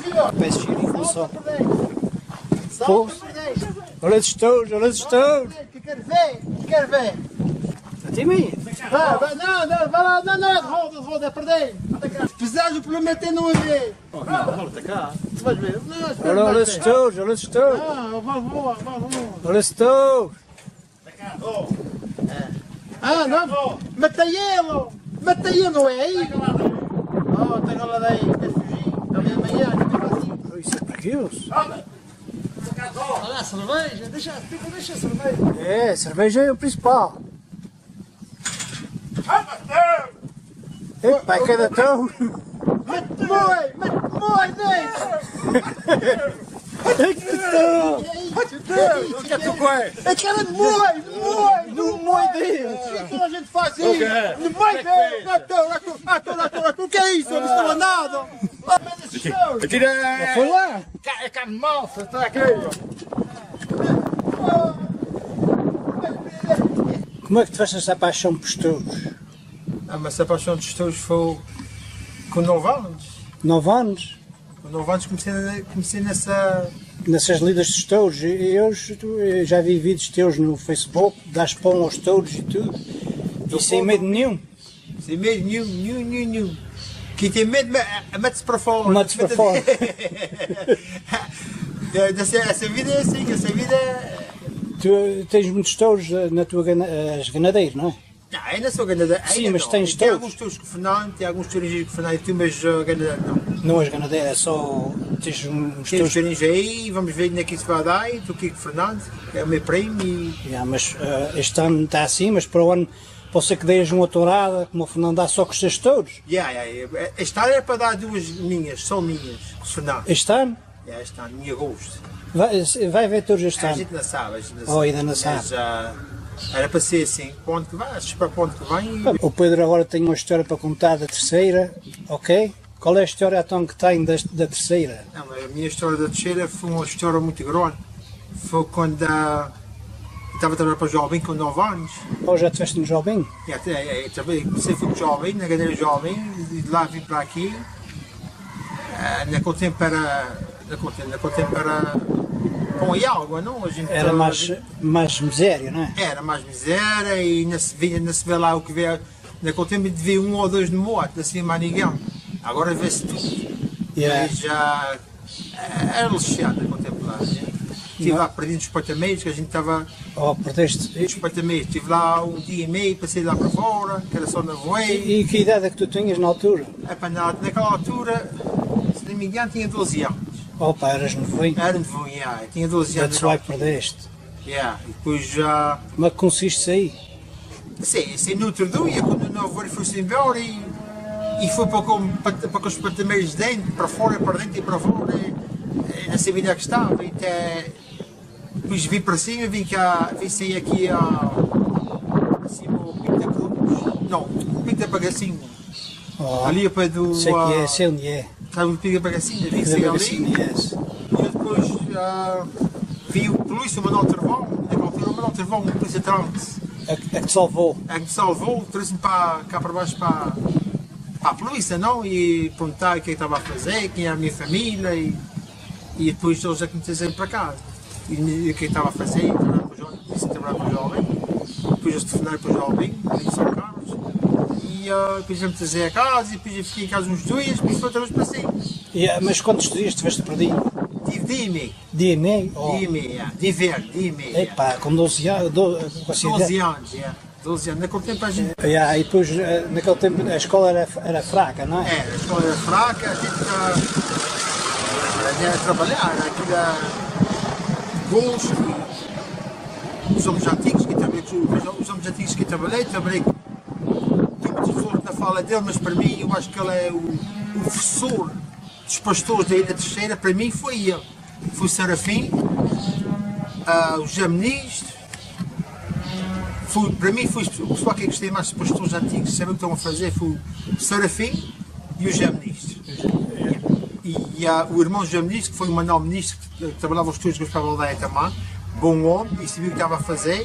Peço girinho só. Olha os touros, olha os touros. Quero ver. A ti mim? Vai lá, não, roda, perder. Apesar do problema é ter não a ver. Não, volta cá. Tu vais ver. Olha os touros, olha os touros. Olha os touros. Não, matei ele, não é aí? Tem lá daí, quer fugir. Talvez amanhã, Isso é perigoso. olha a cerveja, deixa a cerveja. É, cerveja é o principal. Epá, é cada touro. Mete-me moi, deixa. É que touro. O que é que tu queres? É que ela moi. No meio dele. Toda a gente faz isso. No meio dele. O que é isso? Eu não estou a nada. Foi lá. É carne malta, está aqui. Como é que tiveste essa paixão por touros? Mas a paixão dos touros foi com 9 anos. 9 anos? Com 9 anos comecei nessa... Nessas lidas dos touros. Eu já vi vídeos teus no Facebook, dás pão aos touros e tudo. E sem medo nenhum. Sem medo nenhum. Quem tem medo mete-se para fora. Mete-se para fora. Essa vida é assim, essa vida é... Tu tens muitos touros na tua ganadeira, não é? Não, ainda sou ganadeiro. Sim, mas tens tem touros. alguns touros com o Fernando, tem alguns tourinhos com o Fernando e tu, mas ganadeiro não. Não és ganadeira, é só. Tens uns Tem touros. os tourinhos aí, vamos ver onde é que isso vai dar. Estou aqui com o Fernando, é o meu primo e... Mas este ano está assim, mas para o ano pode ser que deias uma tourada, como o Fernando dá só com os teus touros. Este ano é para dar duas minhas, só minhas, com o Fernando. Este ano? Este ano, em agosto. Vai ver touros este A ano. gente não sabe, Ainda não sabe. Mas, era para ser assim, ponto que vai, para ponto que vem. O Pedro agora tem uma história para contar da terceira, ok? Qual é a história então que tem da terceira? Não, a minha história da terceira foi uma história muito grande. Foi quando eu estava a trabalhar para o Jovem com 9 anos. Ou já estiveste no Jovem? Comecei fui para o Jovem, na cadeira Jovem, e de lá vim para aqui. Naquele tempo era pão e água, não? Era mais miséria, não é? Era mais miséria e não se vê lá o que vê. Naquele tempo devia 1 ou 2 de moto, assim mais ninguém. Agora vê-se tudo. Mas já era lixado naquele tempo lá. Estive lá perdido nos patameiros, que a gente estava... perdeste? Nos patameiros, estive lá 1 dia e meio, passei lá para fora, que era só na voeira. E que idade é que tu tinhas na altura? Naquela altura, se não me engano, tinha 12 anos. Opa, eras novinho. Era novinho, tinha 12 anos. That's why perdeste. E depois já... Como é que consiste aí? Sim, no outro dia, quando o novo foi-se embora e foi para os patameiros de dentro, para fora, para dentro e para fora, e não sabia onde é que estava. E depois vim para cima, vim sair aqui acima ao Pico da Cruz. Não, o Pico da Bagacinha. Ali ao pé do... Sei que é, sei onde é. Sabe o Pico da Bagacinha? Vim sair ali. E depois vi o polícia, o Manuel Travão. Naquela altura, o Manuel Travão, o polícia trans. É que te salvou? É que me salvou, trouxe-me cá para baixo para a polícia, não? E perguntar o que estava a fazer, quem era a minha família e depois eles é que me trazeram para casa. E o que estava a fazer, trabalhar para o Jovem, depois eles telefonaram para o Jovem, ali em São Carlos, e depois me trazer a casa, e depois eu fiquei em casa uns dias, depois foi outra vez para cima. Mas quantos dias tiveste perdido? Tive dia e meio. Dia e meio? Dia e meio, de inverno, dia e meio. Epá, com 12 anos? 12 anos, 12 anos. Naquele tempo a gente... E depois, naquele tempo, a escola era fraca, não é? A escola era fraca, a gente ia trabalhar, aquilo era gols, os homens antigos que trabalhei com muitas pessoas na fala dele, mas para mim, eu acho que ele é o professor dos pastores da Ilha Terceira, para mim foi ele. Foi o Serafim, o José Muniz, para mim foi o pessoal que eu gostei mais dos pastores antigos, sabem o que estão a fazer, foi o Serafim e o José Muniz. E o irmão José Muniz, que foi o Manuel Muniz, que trabalhava os estudos com a aldeia também, bom homem, e sabia o que estava a fazer.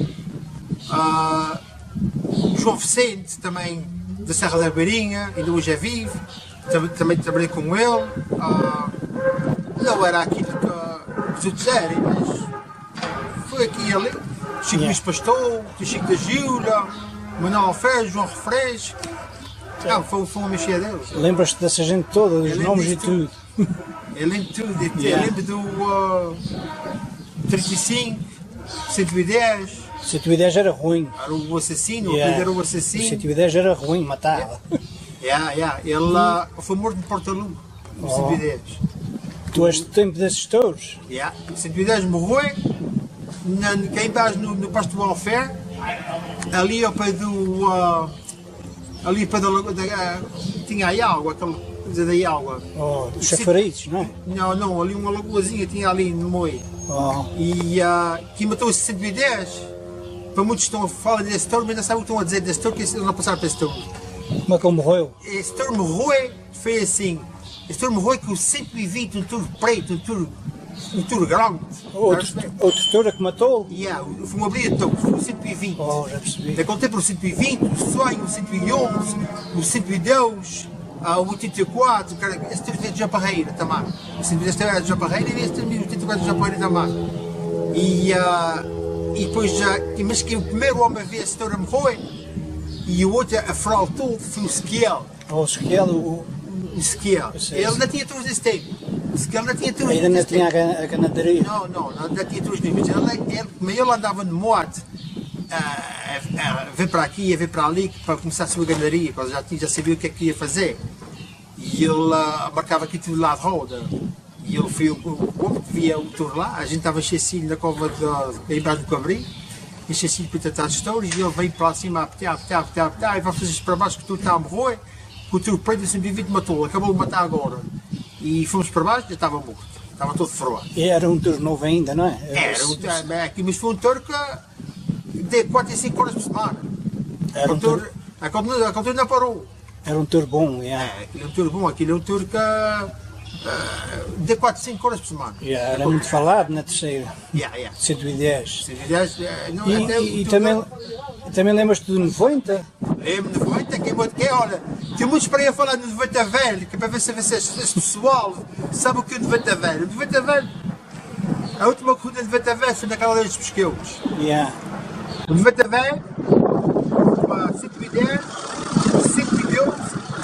O João Vicente, também da Serra da Beirinha, ainda hoje é vivo, também trabalhei com ele. Não era aquilo que dizerem, mas foi aqui e ali. Chico Luís Pastor, Chico da Gila, Manuel Alfredo, João Refresco. Não, foi uma mexida deles. Lembras-te dessa gente toda, dos nomes e tudo? Eu lembro de tudo. Eu lembro do 35, 110. 110 era ruim. Era o assassino, o apelido era o assassino. 110 era ruim, matava. Ele foi morto no Portalu, no 110. Tu és do tempo desses touros? 110 morreu, cá embaixo no Pasto do Alfer, ali ao pé do. Ali ao pé da. Tinha aí água, aquela coisa daí água. Dos chafarizes, não é? Não, ali uma lagoazinha tinha ali no meio. E que matou esse 110. Para muitos estão a falar desse touro, mas não sabem o que estão a dizer desse touro, que eles não passaram para esse touro. Como é que ele morreu? Esse touro morreu, foi assim. Esse touro morreu com 120, um touro preto, um touro grande. Outro touro que matou? Foi uma briga de touros, foi o 120. Já percebi. Eu contei para o 120, o sonho, o 111, o 112, o 84, esse touro é de Japarreira também. O 110 era de Japarreira e esse também, o 84 de Japarreira também. E depois, mas que o primeiro homem a ver esse touro morreu, e o outro a frautou foi o Esquiel. O Esquiel, o Esquiel. Ele não tinha touros nesse tempo. O Esquiel não tinha touros. Ainda não tinha a ganaderia? Não tinha touros nenhum. Ele andava de moto, a ver para aqui, a ver para ali, para começar a sua ganaderia, porque já sabia o que é que ia fazer. E ele marcava aqui tudo lá de roda. E ele foi o homem que via o touro lá, a gente estava enchecido na cova embaixo do Cabrim, enchecido para tratar dos touros, e ele veio para cima a apetar, e vai fazer para baixo que o touro está a morrer, que o touro preto de 120 matou, acabou de matar agora. E fomos para baixo e já estava morto, estava todo ferroado. E era um touro novo ainda, não é? Mas foi um touro que deu 4 e 5 horas por semana. A cultura não parou. Era um touro bom, aquilo é um touro bom, aquilo é um touro que de 4 a 5 horas por semana. Era muito falado na terceira. 110. 110. E também lembras-te do 90? Lembro do 90, olha, tem muitos para ir a falar do 90 velho, que é para ver se esse pessoal sabe o que é o 90 velho. O 90 velho, a última corrida do 90 velho foi naquela dos pesqueiros. O 90 velho, 110, 112,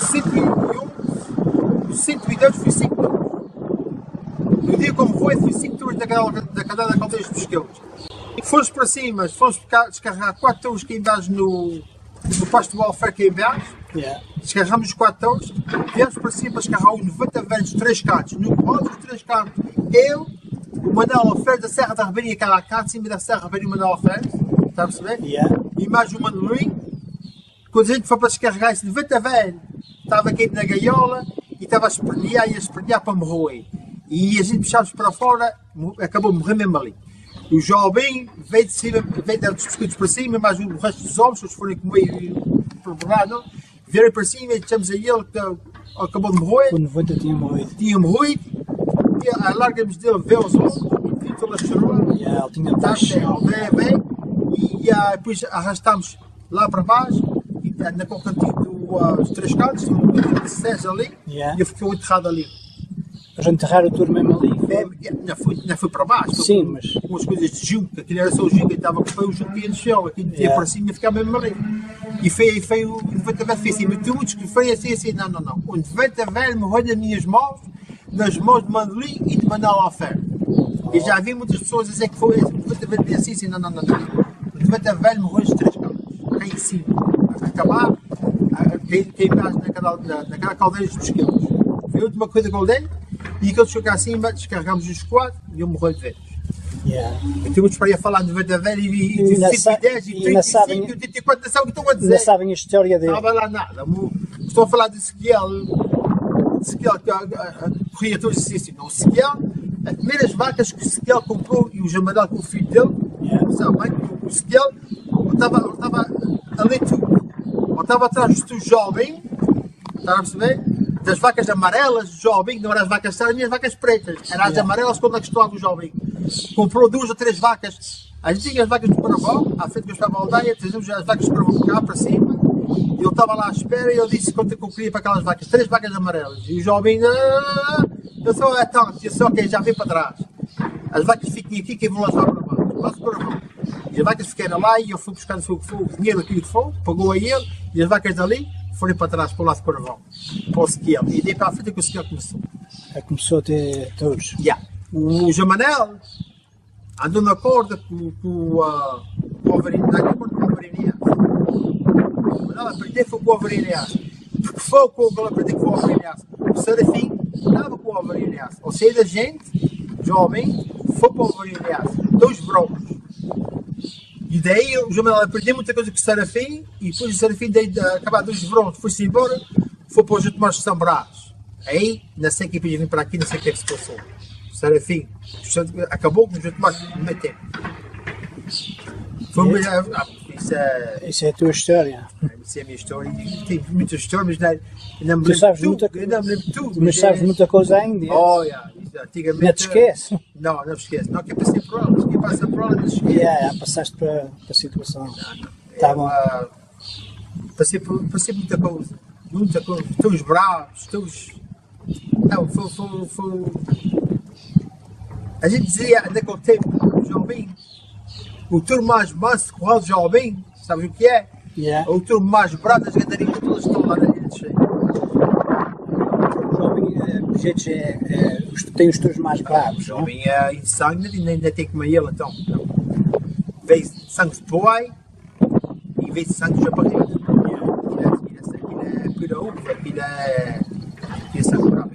111, 112 foi 5 touros. No dia como foi 5 touros da cadeia da caldeira dos pesqueiros. Fomos para cima, fomos descarregar 4 touros que embaixo no pasto do Alfer que embaixo. Descarregamos os 4 touros, viemos para cima para descarregar os 90 velhos 3 cantos. No rodo dos 3 cantos, eu, o Manuel Alfredo da Serra da Ribeirinha, que era a cá de cima da Serra da Ribeirinha, o Manuel Alfredo, está a perceber? E mais o Manuelinho. Quando a gente foi para descarregar esse 90 velho, estava caído na gaiola e estava a espernear para morrer. E a gente puxámos para fora, acabou de morrer mesmo ali. O jovem veio de cima, veio dos pescoços para cima, mas o resto dos homens, os foram comer preparado, vieram para cima e deixamos a ele que acabou de morrer. O 90 tinha morrido. E alargamos dele, veio aos homens, e toda a chorou. Ele tinha baixo. E depois arrastámos lá para baixo, e na cantinho dos 3 cantos, tinha um bocadinho de César ali, e eu fiquei enterrado ali. Para enterrar o touro mesmo ali? Não foi para baixo. Sim, mas... Com as coisas de junco, aquilo era só o junco, estava com o junco no chão, aquilo ia para cima e ficava mesmo ali. E foi o 90 velho, foi assim, mas tu muitos que foi assim, não. O 90 velho morreu nas mãos de Mandolim e de Manuel Alfer. E já vi muitas pessoas dizer que foi o 90 velho assim, não. O 90 velho morreu nos 3 cantos, cá em cima, a acabar, naquela caldeira dos pesqueiros. Foi a última coisa que eu dei. E quando chegou cá acima, descarregamos os 4 e eu morri de vez. Eu tenho muitos para ir a falar de 90 velho e 110 e 35 e 84, não sabem o que estão a dizer. Não sabem a história dele. Não estava lá nada. Estou a falar de Esquiel que corria todos os sítios. O Esquiel, as primeiras vacas que o Esquiel comprou e o Jamadal com o filho dele, sabe bem? O Esquiel estava a ler tudo. Ele estava atrás do jovem, está a perceber? Das vacas amarelas, jovem, não eram as vacas sérias, nem as vacas pretas. Eram as amarelas quando acostumava o jovem. Comprou 2 ou 3 vacas. A gente tinha as vacas do Carnaval, à frente que eu estava a aldeia, trazíamos as vacas do Carnaval cá para cima. E ele estava lá à espera e eu disse quanto eu queria para aquelas vacas. 3 vacas amarelas. E o jovem Eu sou atento, eu só que já vim para trás. As vacas ficam aqui que vão lá para baixo. Lá para baixo. E as vacas ficaram lá e eu fui buscar o dinheiro daquilo que foi, pagou a ele, e as vacas dali foram para trás, para o lado para o Sequel. E daí para a frente que o Sequel começou. Começou a ter touros. Yeah. O Jamanel andou na corda com o Alvarinho. Não é com o Alvarinho. O Jamanel aprendeu foi com o Alvarinho. Porque foi com o que ele aprendeu com o Alvarinho. O Serafim estava com o Alvarinho. Ou seja, a gente, jovem, foi para o Alvarinho. 2 broncos. E daí o Jamanel aprendeu muita coisa com o Serafim. E depois o Serafim, de acabar 2 broncos, foi-se embora. Foi para os últimos de São Brás. Aí, não sei que depois vim para aqui, não sei o que é que se passou. O Serafim acabou com os últimos no meio tempo. Isso é a tua história. Isso é a minha história. Tem muitas histórias, mas não me Tu sabes lembro tudo. muita, Não me lembro tudo. mas sabes muita coisa ainda. Oh, yeah. Antigamente, Não te esquece. Não me esqueço. Não, que eu passei por ela. Quem passa por ela não se esquece. Passaste para a situação. Tá bom. Passei por muita coisa. Muita coisa. Todos bravos, todos. Não, foi. A gente dizia naquele tempo, jovem, o turno mais manso com o jovem, sabes o que é? Yeah. O turno mais bravo das gandarias todas estão lá na gente. O jovem, tem os touros mais bravos. O jovem é insano e ainda tem que comer ele, então. Vê sangue de boi e vê sangue de japonês. Aquilo é pura uva, aquilo é sangue bravo.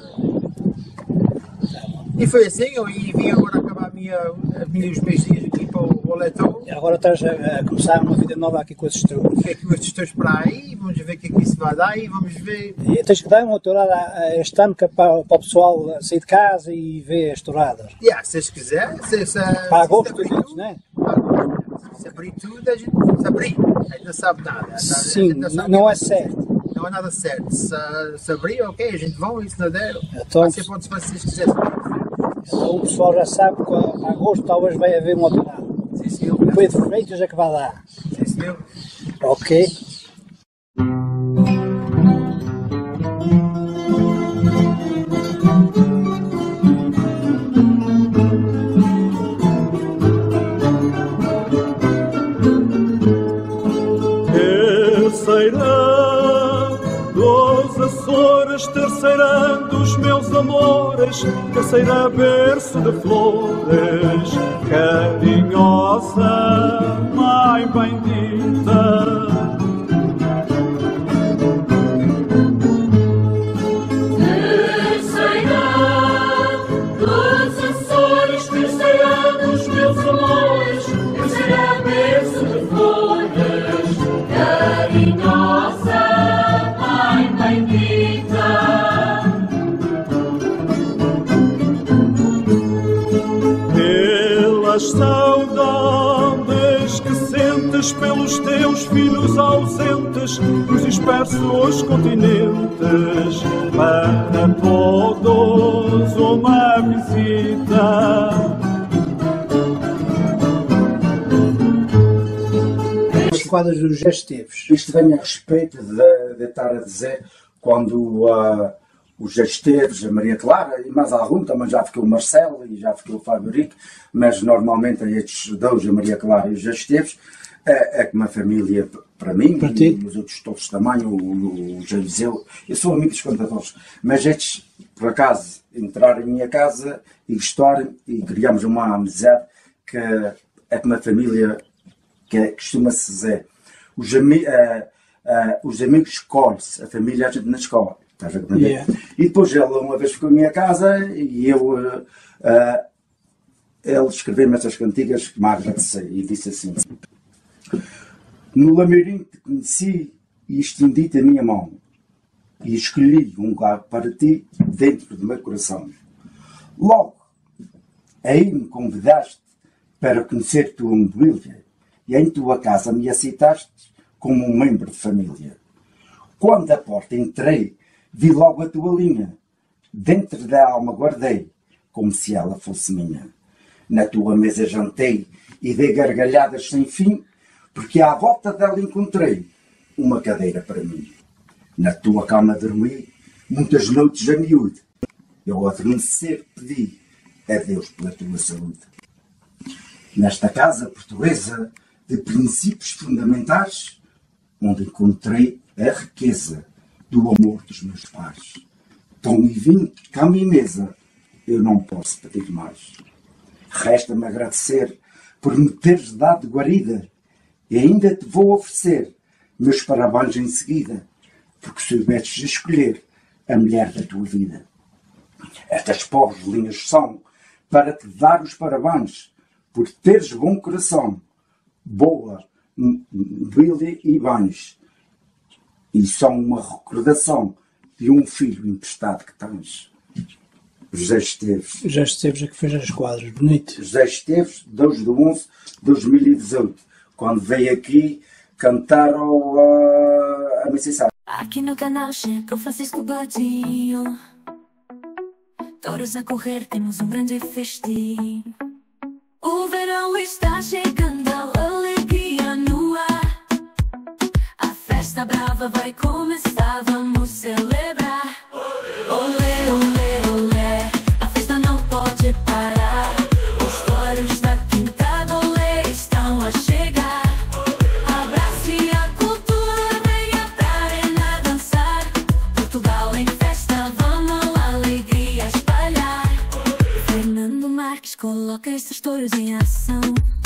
E foi assim, eu vim agora acabar os meus dias aqui para o Aletão. Agora estás a começar uma vida nova aqui com esses touros. O que é que estes touros para aí, vamos ver o que é que isso vai dar e vamos ver. E tens que dar uma tourada este ano para o pessoal sair de casa e ver as touradas. Se eles quiserem, para agosto, não é? Se abrir tudo, a gente se abrir, a gente não sabe nada. Sim, não é certo. Não é nada certo. Se abrir, ok, a gente vai, e se não der, então, vai ser ponto se vocês quiserem. Então o pessoal já sabe que a agosto talvez vai haver uma tourada. Sim, senhor. O Pedro Freitas é que vai dar. Sim, senhor. Ok. Terceira dos meus amores, terceira berço de flores, carinhosa, mãe bendita. Terceira dos Açores, terceira dos meus amores, terceira berço de flores, carinhosa, mãe bendita. Pelas saudades que sentes pelos teus filhos ausentes nos dispersos continentes, para todos uma visita. As quadras dos Esteves. Isto vem a respeito de estar a dizer quando os Esteves, a Maria Clara e mais algum, também já ficou o Marcelo e já ficou o Fábio Rico, mas normalmente estes dois, a Maria Clara e os Esteves, é que uma família para mim, para ti? E os outros todos também, o Eliseu, eu sou amigo dos contadores, mas estes, por acaso, entraram em minha casa e gostaram e criamos uma amizade que é que uma família que costuma-se dizer, os amigos escolhem-se, a família a gente não escolhe. Estás a compreender? Yeah. E depois ele uma vez ficou em minha casa e ele escreveu-me essas cantigas que me agradeceu e disse assim: no labirinto conheci e estendi-te a minha mão e escolhi um lugar para ti dentro do meu coração. Logo, aí me convidaste para conhecer tua mobília e em tua casa me aceitaste como um membro de família. Quando à porta entrei, vi logo a tua linha. Dentro da alma guardei, como se ela fosse minha. Na tua mesa jantei e dei gargalhadas sem fim, porque à volta dela encontrei uma cadeira para mim. Na tua cama dormi, muitas noites a miúdo. Eu adormecer pedi a Deus pela tua saúde. Nesta casa portuguesa de princípios fundamentais, onde encontrei a riqueza do amor dos meus pais. Pão e vinho, cama e mesa, eu não posso pedir mais. Resta-me agradecer por me teres dado guarida e ainda te vou oferecer meus parabéns em seguida, porque soubestes escolher a mulher da tua vida. Estas pobres linhas são para te dar os parabéns por teres bom coração, boa, mobília e bens, e são uma recordação de um filho emprestado que tens. José Esteves. José Esteves é que fez as quadras, bonito. José Esteves, 2/11/2018, quando veio aqui cantar a missa. Aqui no canal chega o Francisco Badinho. Todos a correr, temos um grande festim. O verão está chegando, a alegria no ar. A festa brava vai começar, vamos celebrar. Olê, olê, olê, a festa não pode parar. Os toros da Quinta do Olé estão a chegar. Abrace a cultura, venha pra arena dançar. Portugal em festa, vamos a alegria espalhar. Fernando Marques coloca estes touros em ação.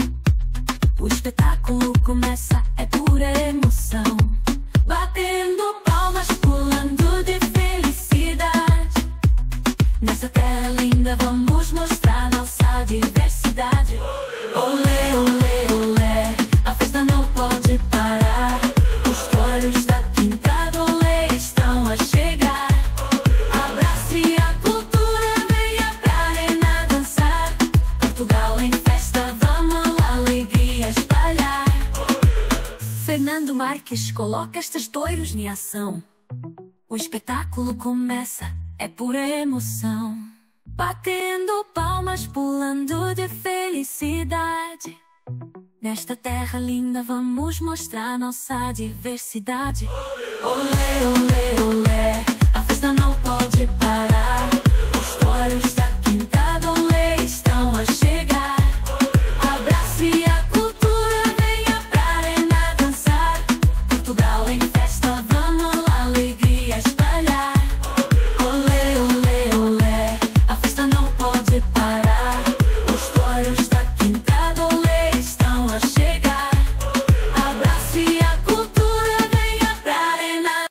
O espetáculo começa, é pura emoção. Batendo palmas, pulando de felicidade. Nessa terra linda vamos mostrar nossa diversidade. Olê, olê, olé, a festa não pode parar. Os toros da Quinta do Olé estão a chegar. Abrace a cultura, venha pra arena dançar. Portugal em festa, vamos a alegria espalhar. Fernando Marques coloca estes touros em ação. O espetáculo começa, é pura emoção. Batendo palmas, pulando de felicidade. Nesta terra linda vamos mostrar nossa diversidade. Olê, olê, olé, a festa não pode parar. Os toros da Quinta do Olé estão a chegar. Abrace a cultura, venha pra arena dançar. Portugal em festa, vamos a alegria espalhar. Olê, olê, olé, a festa não pode parar. Os toros da Quinta do Olé estão a chegar. Abrace a cultura, venha pra arena.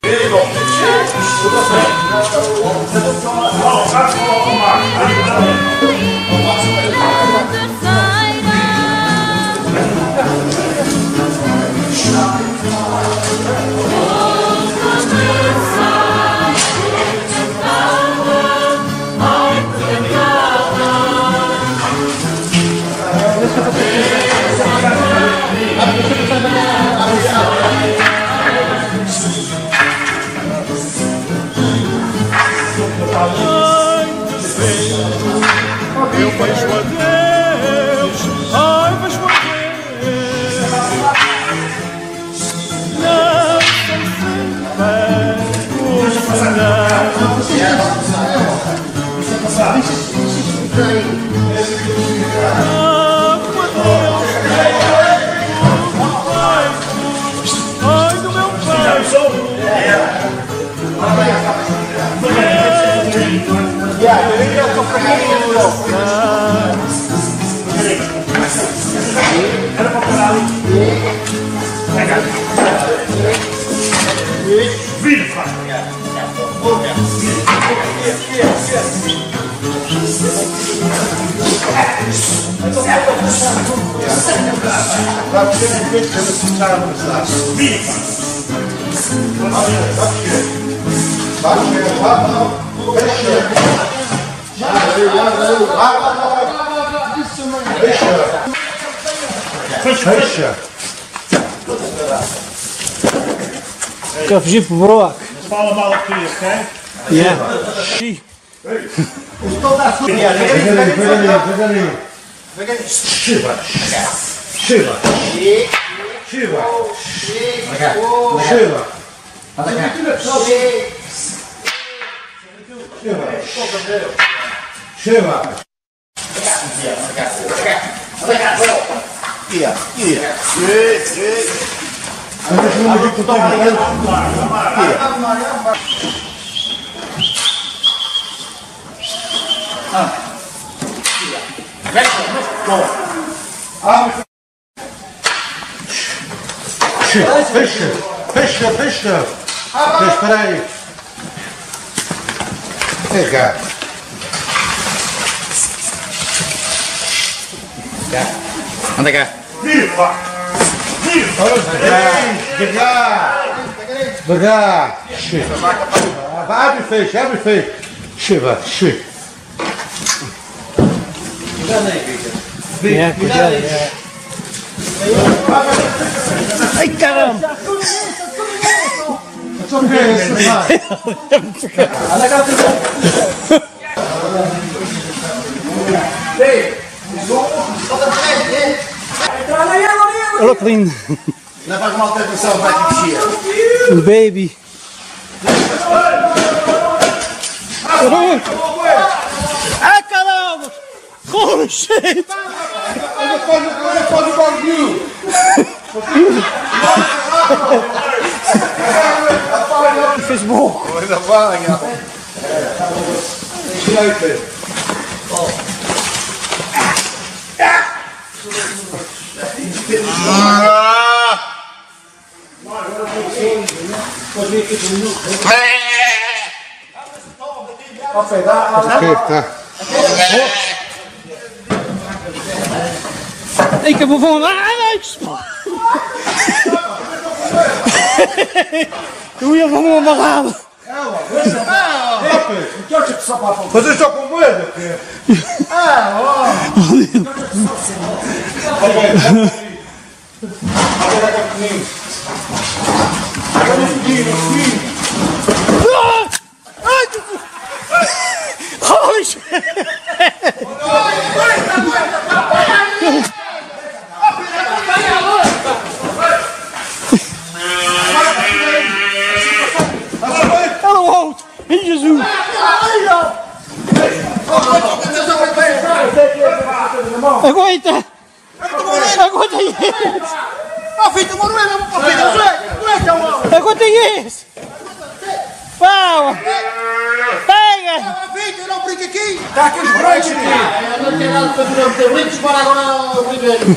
Eu vejo a Deus, ai, vejo a Deus. Não sei se pego o ai, do meu Fecha. Estou a fugir pro buraco. Fala mal aqui, ok? Yeah. Chega. Fecha. Espera aí. Pega. Anda cá. Devagar. Abre e fecha. Chega. Cuidado. Ai, caramba! Olha que lindo! Não faz uma alteração, vai te mexer. O baby! Ai, caramba! Holy shit! Olha o bagulho. Facebook! Ainda vai, Ai, que vovô! Ai, eu ia vovô amarrado! Vocês estão com medo? Holy shit! Hello, em Jesus! Aguenta! Aguenta isso! Aguenta isso! Pau! Pega! não brinca aqui! Está aqui os brancos aqui! Não tem nada para ter brincos, para agora o primeiro.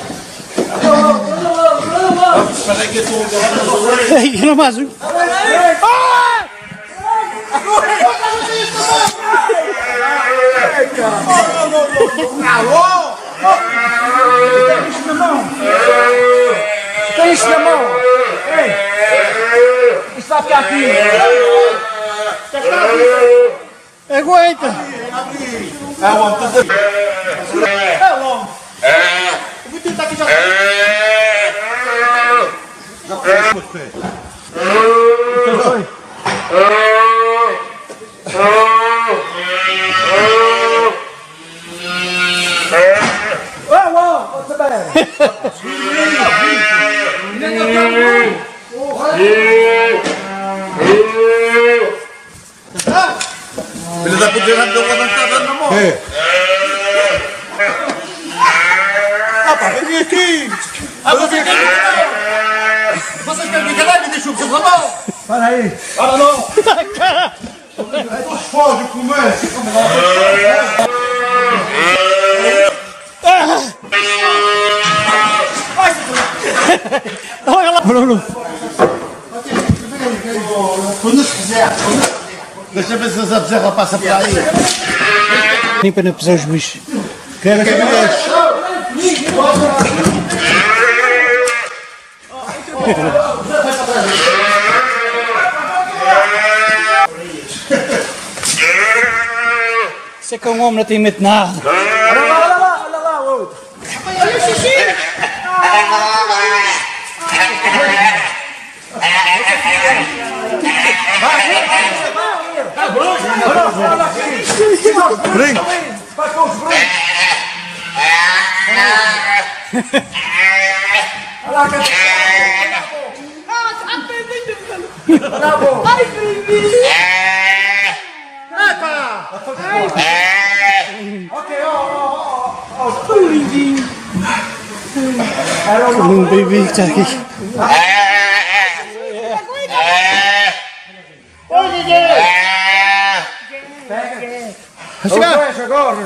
Espera aí que eu estou... Ai, não mais um! Alô? Tem isto na mão! Ei! Isto vai ficar aqui! Aguenta! É onde? É longe! Eu vou tentar aqui já... Filho da puta, já me deu uma dançada na mão. Vem aqui! Vocês querem brincadeira? Me deixam com a mão! Para aí! Para não! Foge, começa! Olha lá, Bruno! Quando se quiser! Deixa ver se essa bezerra passa por aí! Nem para não pisar os bichos. Quero que me Isso é que é um homem, não tem medo de nada. Olha lá, outro! Olha o xixi! Brinco! Vai com os brincos! Olha lá, cara! Olha lá, bom! Ah, Lindinho. Um bebê que está aqui. Agora!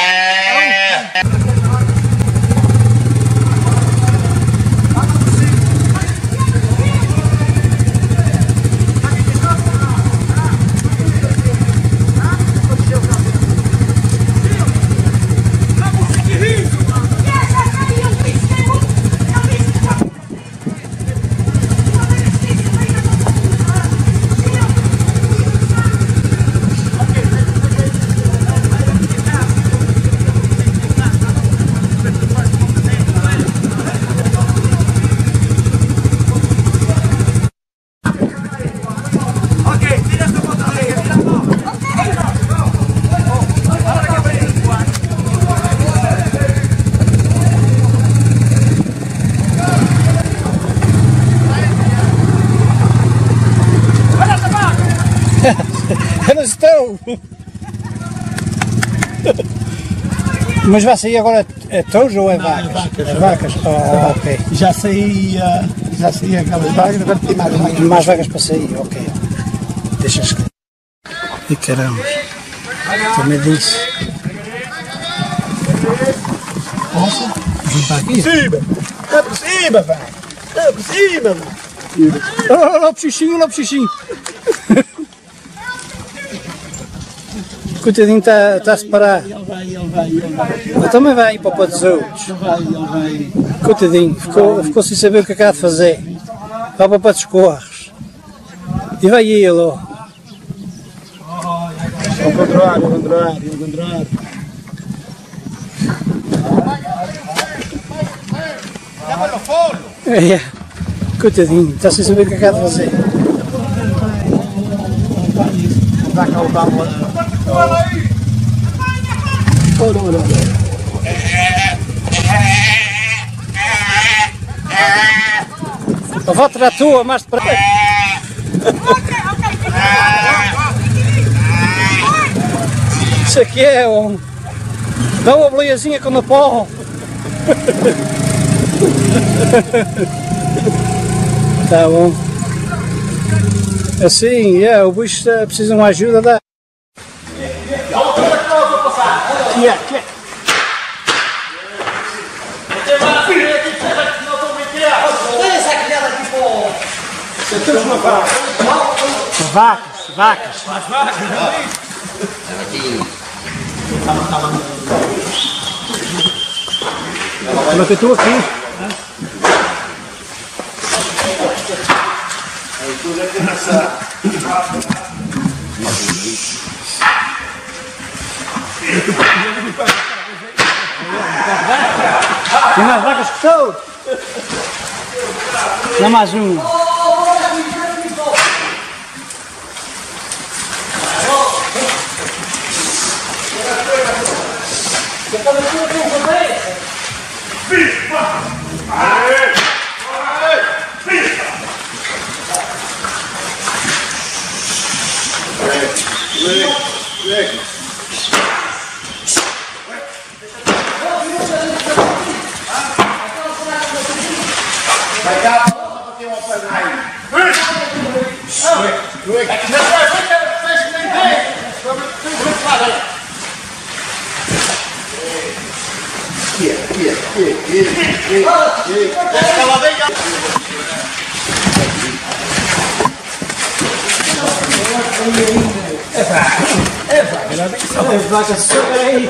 Elas estão! Mas vai sair agora é touros ou é vacas? Vacas. É vacas? Oh, ok. Já saí aquelas vagas, agora tem mais uma. Mais vagas para sair, ok. Deixa-as cair. E caramba, também disse. Posso? Vem para aqui. Cima! É por cima, vai! É por cima! Olha o peixinho, olha o peixinho. Coitadinho está a separar. Ele vai. Eu também vai para o pó dos outros. Ele vai. Coitadinho, ficou sem saber o que acaba de fazer. Vai para o pó dos corros. E vai ele, ó. Ao contrário. É, coitadinho, está sem saber o que acaba de fazer. Vai cá o cabo lá. Olha. Eu vou tirar a tua mais depressa. Isso aqui é um... Dá uma boleiazinha com o pó. Tá bom. Assim, o bicho precisa de uma ajuda. Dá. Vacas. Olha que eu estou aqui. Tem mais vacas que sou. Dá mais um. Vai cá, tem uma coisa aí. As vacas super aí.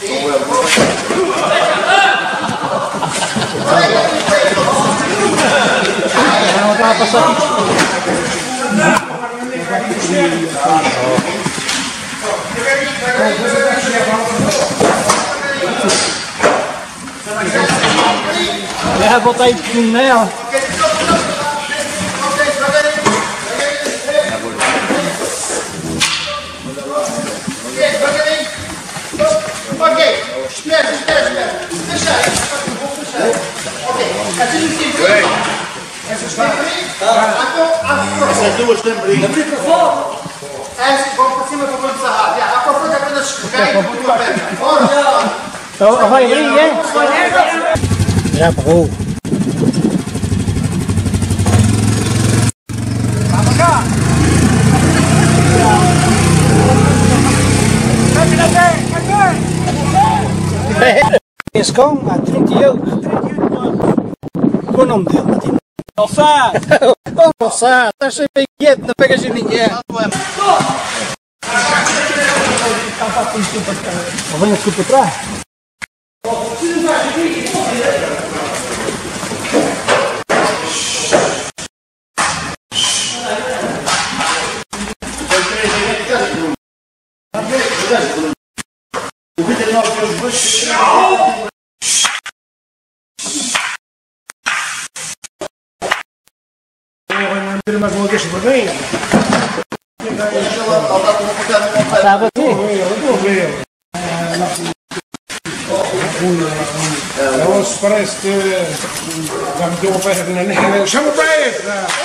Não estava a passar aqui. Já botei pequeno nela. Ok, espera. Deixa aí. Ok, assim não tem. Essas duas também. Abrir para fora. Essas vão para cima para vamos sarrar. A copa é apenas escorregar e para a perna. Fora. Vai abrir, é? Já pegou. Vamos cá. Esse cão há 38. Qual o nome dele? Alçado! Alçado! Estás sempre quieto, não pegas em ninguém. Vem a desculpa atrás. O 29 que eu vou Ter mais uma queixa para mim? Estava aqui. Não se parece que já me deu uma peça na nela. Chama o peça!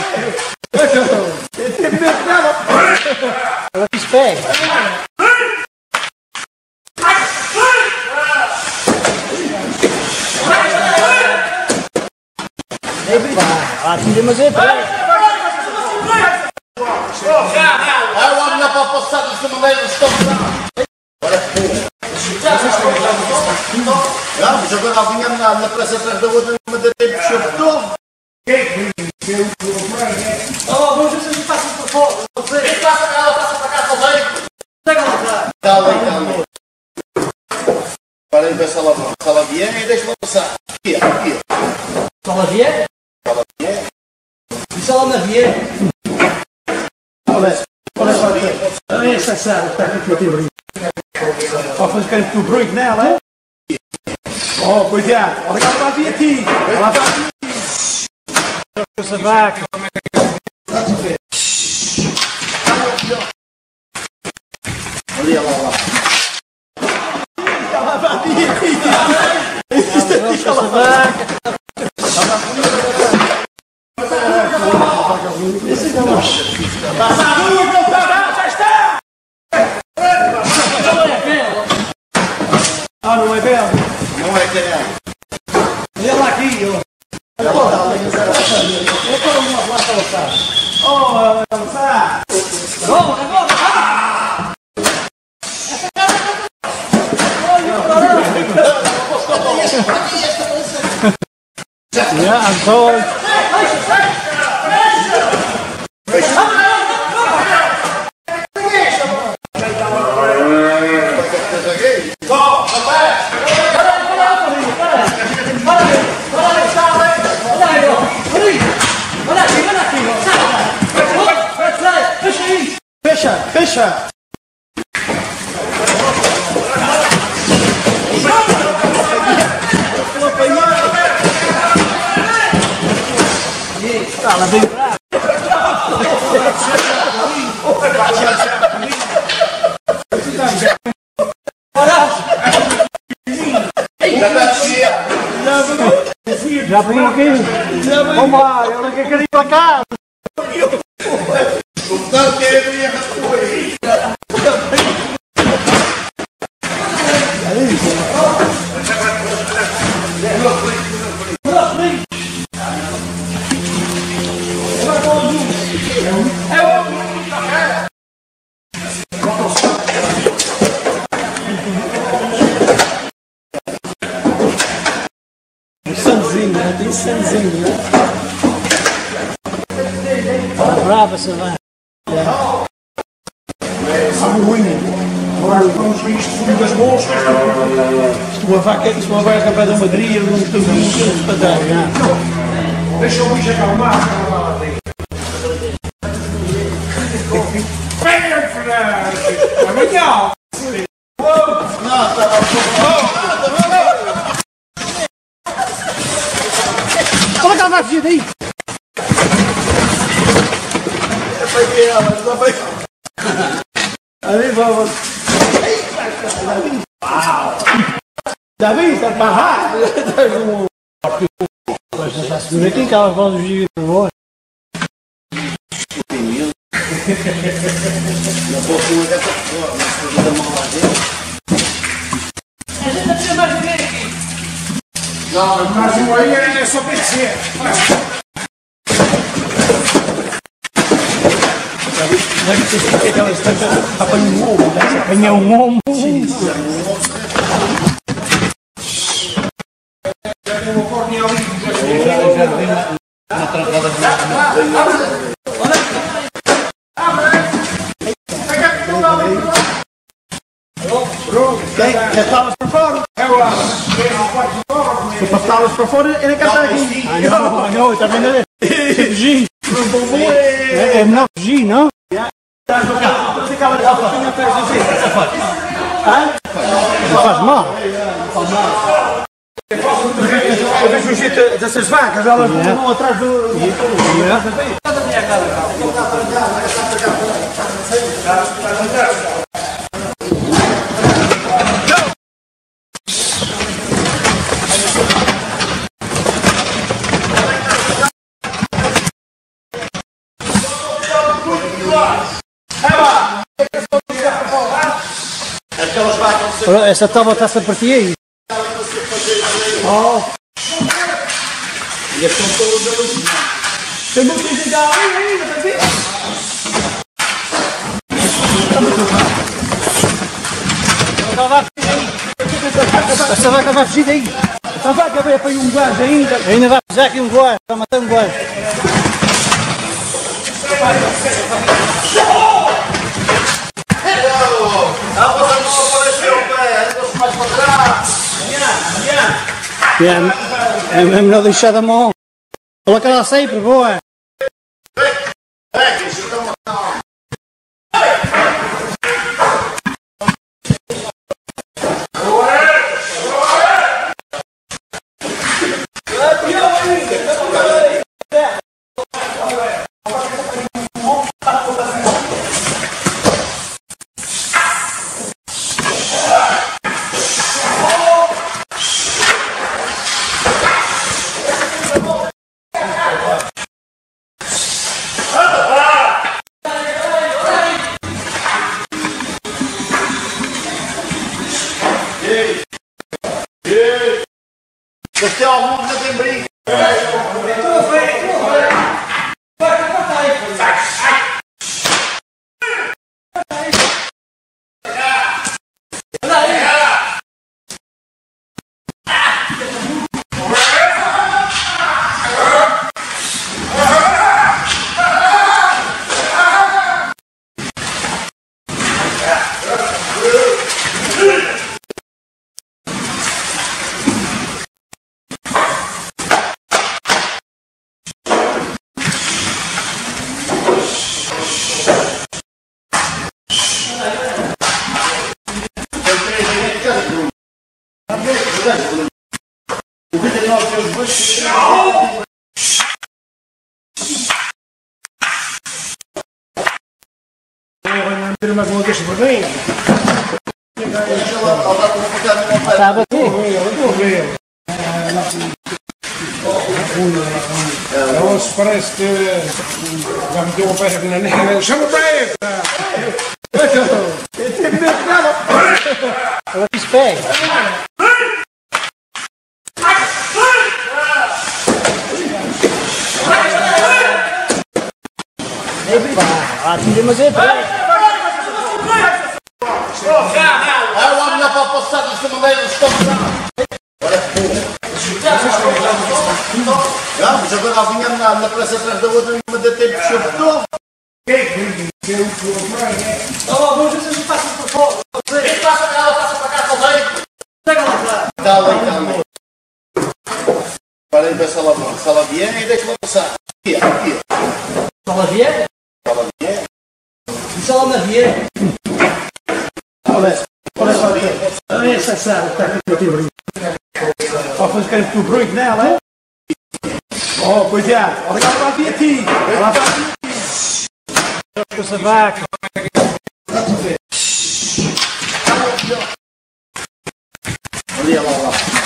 Ela quis pega. Lá tira, mas é para. o homem não pode passar desta maneira, estão mas agora alguém na praça atrás da outra, uma da tempo que chove todo. Vamos ver se a gente passa para fora. Ela passa para cá também. Está ali. Agora aí vai se ela vier e deixa-la passar. Aqui. Se ela vier? E se ela não vier? Olha essa sala, está aqui para ti, Bruno. Pode fazer canto do Bruno nela, é? Oh, cuidado, olha que ela está a vir aqui. Ela está a vir aqui. Essa vaca. Ali, lá. Ela está a vir aqui. Essa vaca. Ah, não é belo? Não é canhão. Olha lá aqui, ó. Oh, Alçado! Yeah, I'm told. Fecha! Ela veio pra. Já veio aqui. Vamos lá, eu não quero ir para casa. Sanzinho, né? Tem sanzinho, né? Brava, você vai. Ruim. vamos ver isto tudo das moscas. Se uma vaca vai dar uma dria, não tem um para dar. Deixa o bicho acalmar. Venha, Fernando! Amanhã! Olha que ela vai fugir daí! Ali vamos! Davi, está barrado! Mas não está seguro aqui que elas vão fugir para nós. Não posso uma dessa forma, mas se da mão lá dentro. A gente não precisa mais ninguém aqui. Não, mas o aí é só PC. Porque elas apanham um ovo, apanham um ovo. Já estavas para fora? Se passavas para fora, era cantar aqui. Não, está vendo ali? Fugir. É melhor fugir, não? Não faz mal. Eu vejo o jeito dessas vacas, elas vão atrás do... Essa tábua está-se a partir aí. Oh! E as estão todas ali. Tem muito que ligar ainda, está aqui? Essa vaca vai fugir daí. Essa vaca vai para um gajo ainda. Ainda vai pisar aqui um guarda, vai matar um guarda. É melhor deixar da mão. Olha que ela sempre, boa. Você é o mundo que tem brinco. Mas não deixa por mim. Estava aqui. Nossa, parece que já meteu uma peça aqui na nega. Chama para ele! Ela quis pega. Atira, mas é para Olha o homem lá para passar dos caminheiros, estão mas agora vinha na praça atrás da outra e me deu tempo de chuva. Vamos ver se a gente passa por fora. aí da Salavier e deixa-me passar. Aqui. Salavier? Salavier? E Salamavier? Olha só aqui. Olha essa Sara que está aqui no teu brinco. Ó, faz que tu brinco nela, é? Ó, cuidado. Olha lá para aqui. Olha lá para aqui. Com essa vaca. Olha lá.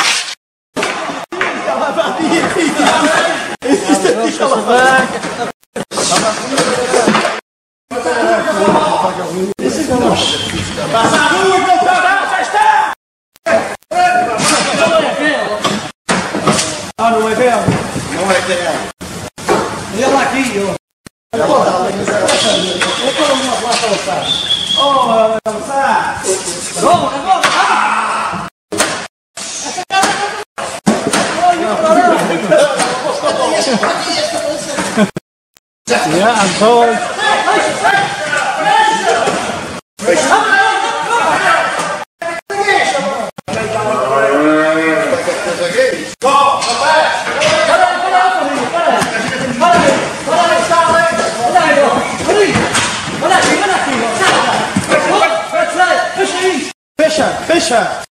Olha para aqui. Essa vaca. Passa a rua, meu caralho, já está! Ah, não é belo? Não é belo. Olha lá aqui, ó. Olha lá, yeah, I'm told. Fecha!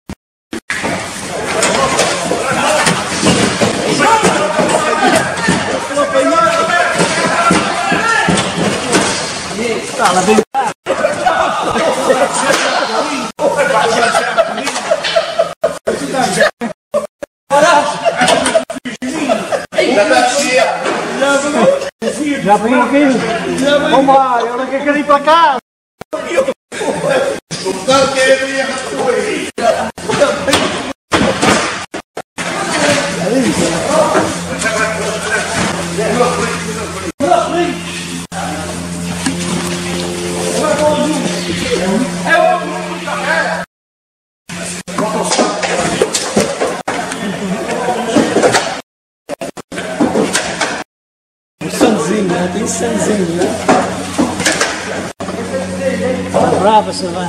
Tá, lá vem. Já vem aqui. Vamos lá, eu não quero ir para cá. Sanzinho, né? Tem sanzinho, né? Tá brava essa vai.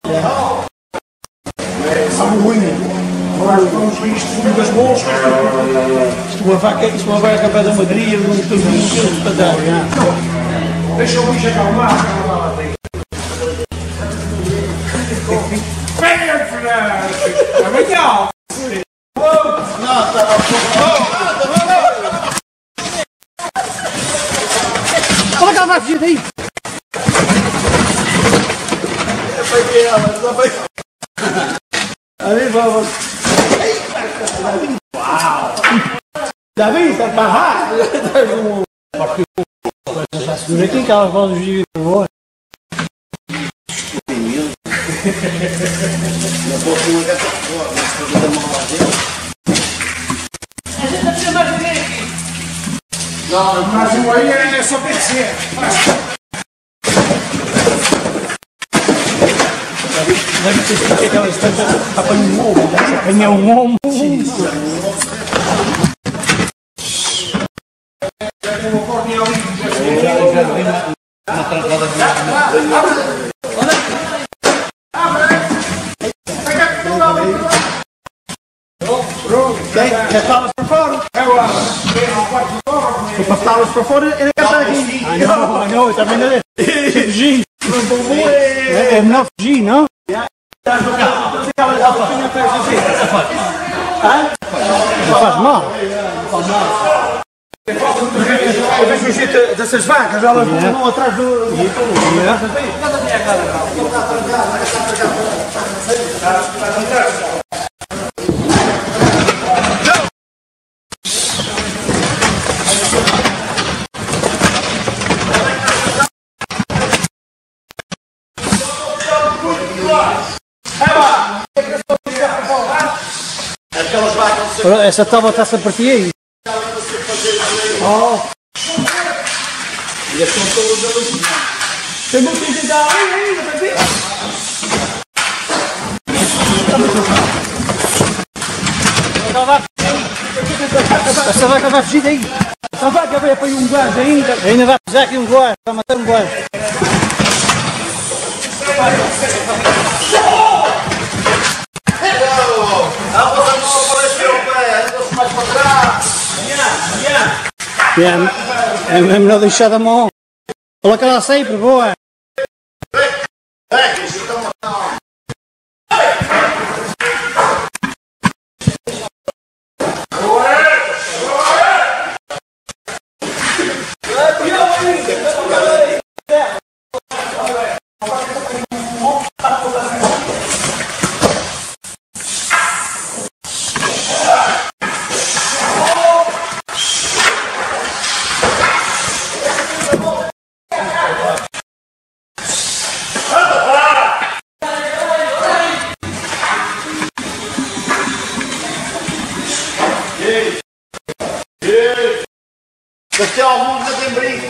Isto uma vaca para dar uma gria, não tem um para dar. Deixa o bicho acalmar. Venha, Fernando! Amanhã! Não, estava olha que ela vai fugir daí! Ali vamos! Uau! Já vi? Está para barrar! Já segura aqui que elas vão fugir por hoje. Não posso uma gata fora, mas se fazer da mão lá dentro. A gente não precisa mais ninguém aqui! Não, mas o aí é só PC. Deve ter que aquela estante apanha um ombro, apanha um ombro. Quer talas para fora? Se para talas para fora, ele quer estar aqui. Ah, não, também não é. Fugir. É melhor fugir, não? Não faz mal. Eu vejo o jeito dessas vacas, elas vão atrás do... Essa tábua está-se a partir aí. Oh! E as estão todas ali. Tem muito que dar aí, não vai ver? Essa vaca vai fugir daí. Essa vaca vai para um gajo ainda. Ainda vai pisar aqui um gajo, vai matar um gajo. Ah, você não apareceu, pai. Anda mais para trás. É melhor deixar da mão. Olha aquela sempre, boa. Este é o mundo da Dembrim.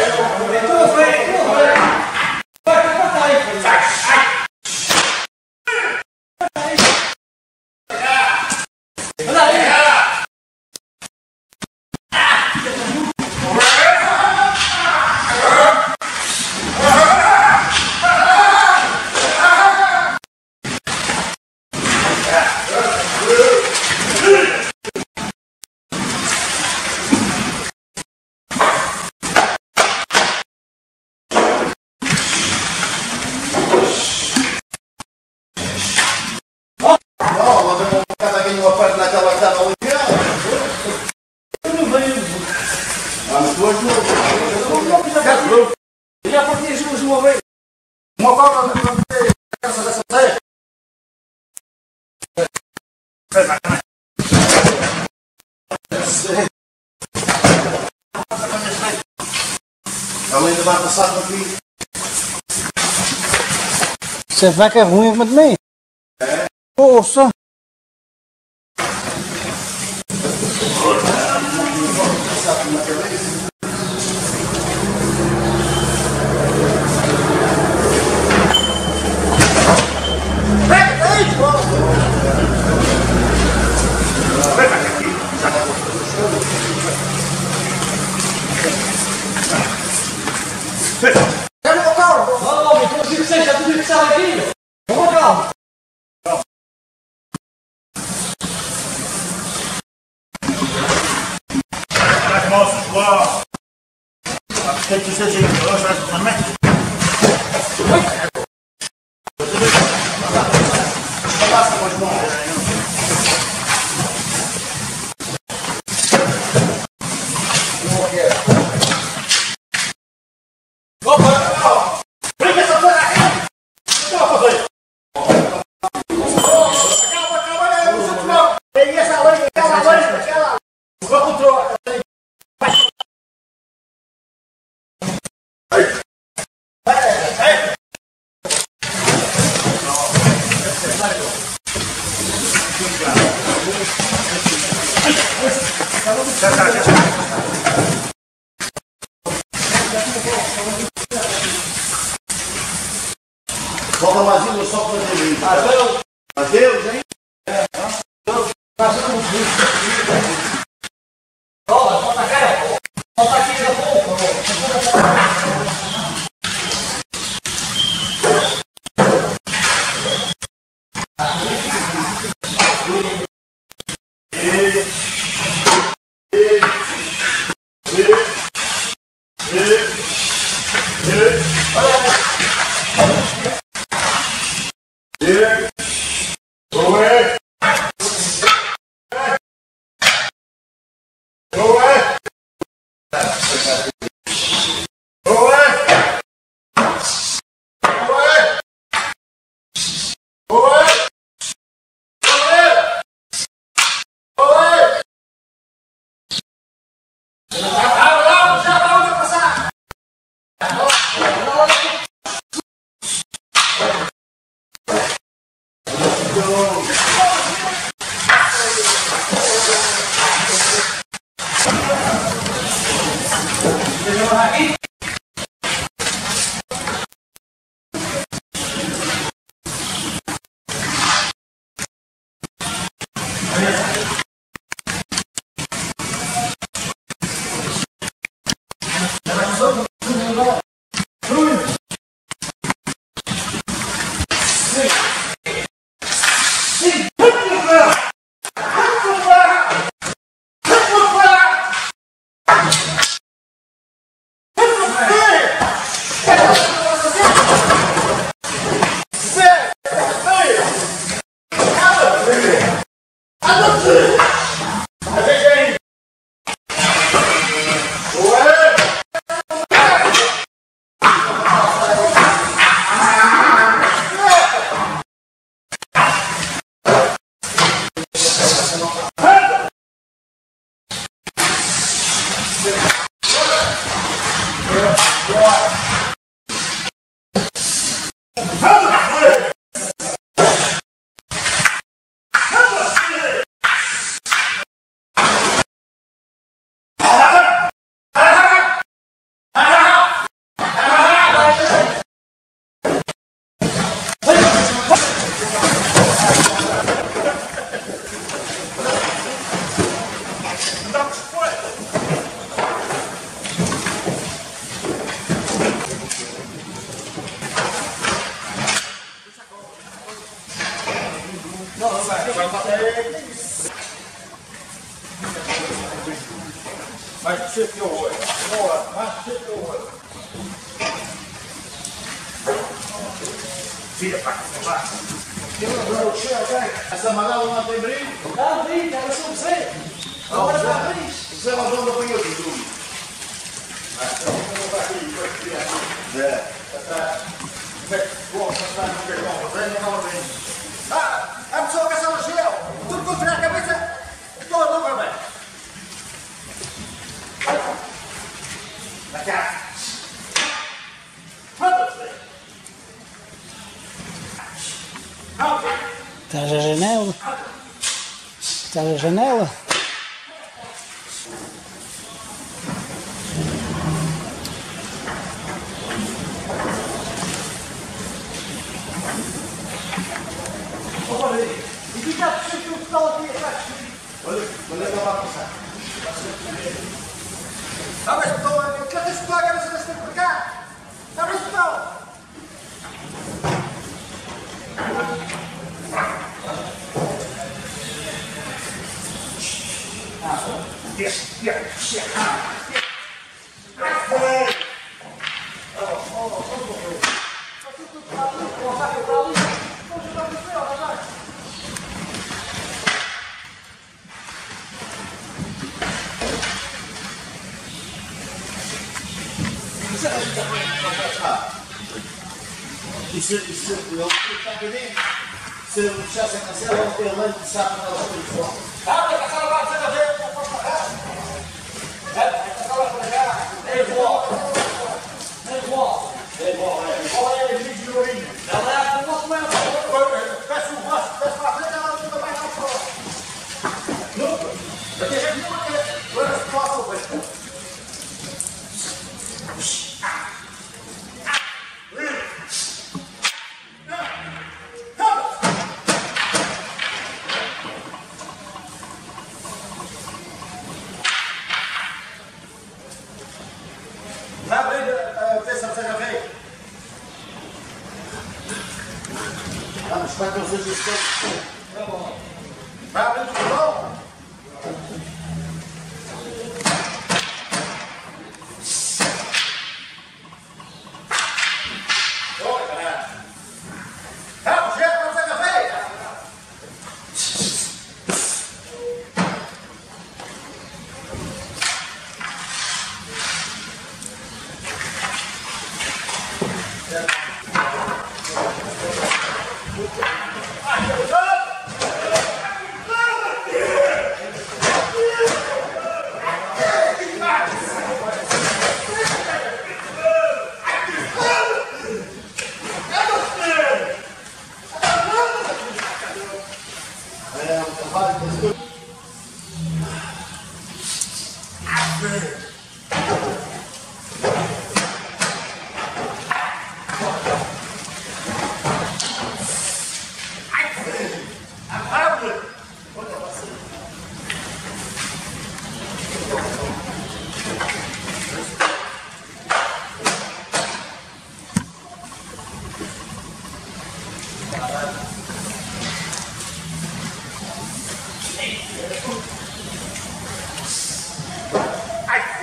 Já partias uma vez. Uma forma de manter essa dessa terra. Ela ainda vai passar por aqui. Essa vaca é ruim, mas também. É. Poxa. Volta mais uma só para ter. Adeus, hein? Volta a cara. Volta aqui a pouco. Essa amarela não tem brilho? Dá brilho, elas são você. Agora dá brilho. Você é uma bomba para eu tudo. A pessoa que essa elogio, tudo que eu tirar a cabeça, estou a dobra bem. Estás à janela? Estás à janela? E fica a pessoa que está aqui atrás. Olha, quando é que ela vai passar? Abre esse botão, que esse botão agora se deixa por cá. Abre esse botão. Isso eu está aqui dentro. Se eu puxasse a cancela, eu tenho leite de sapo para ela de fora. Ah, a cancela vai ser a ver, eu posso pagar. A cancela vai pagar. É igual. É igual. É igual, é igual. É vídeo no orinho. Ela é a nossa mãe. Peço o rosto, peço para a frente, ela não vai mais para fora. Nunca. Aqui a gente não quer. Agora se passa o resto. Vai abrir a peça que você já veio. Vamos, para que vocês estão. Vai abrir o fogão. Olha, caralho. Vamos, gente, para você já veio. Ai!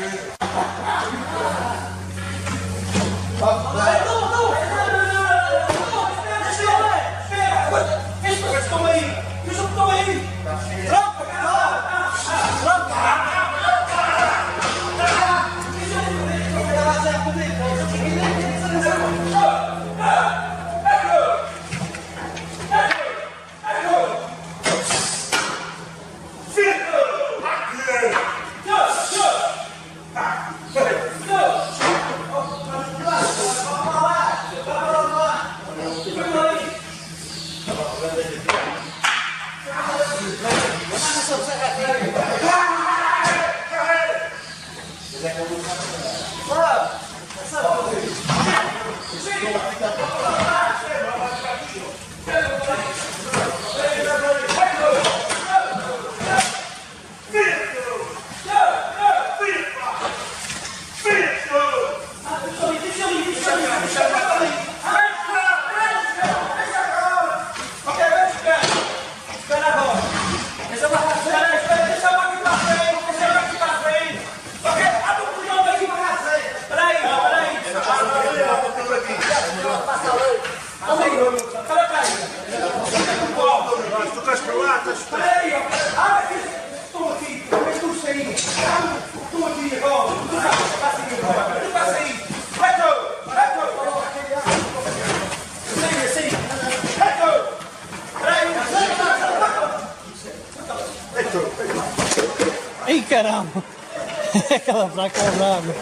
Ai caramba! Aquela fraca é brava.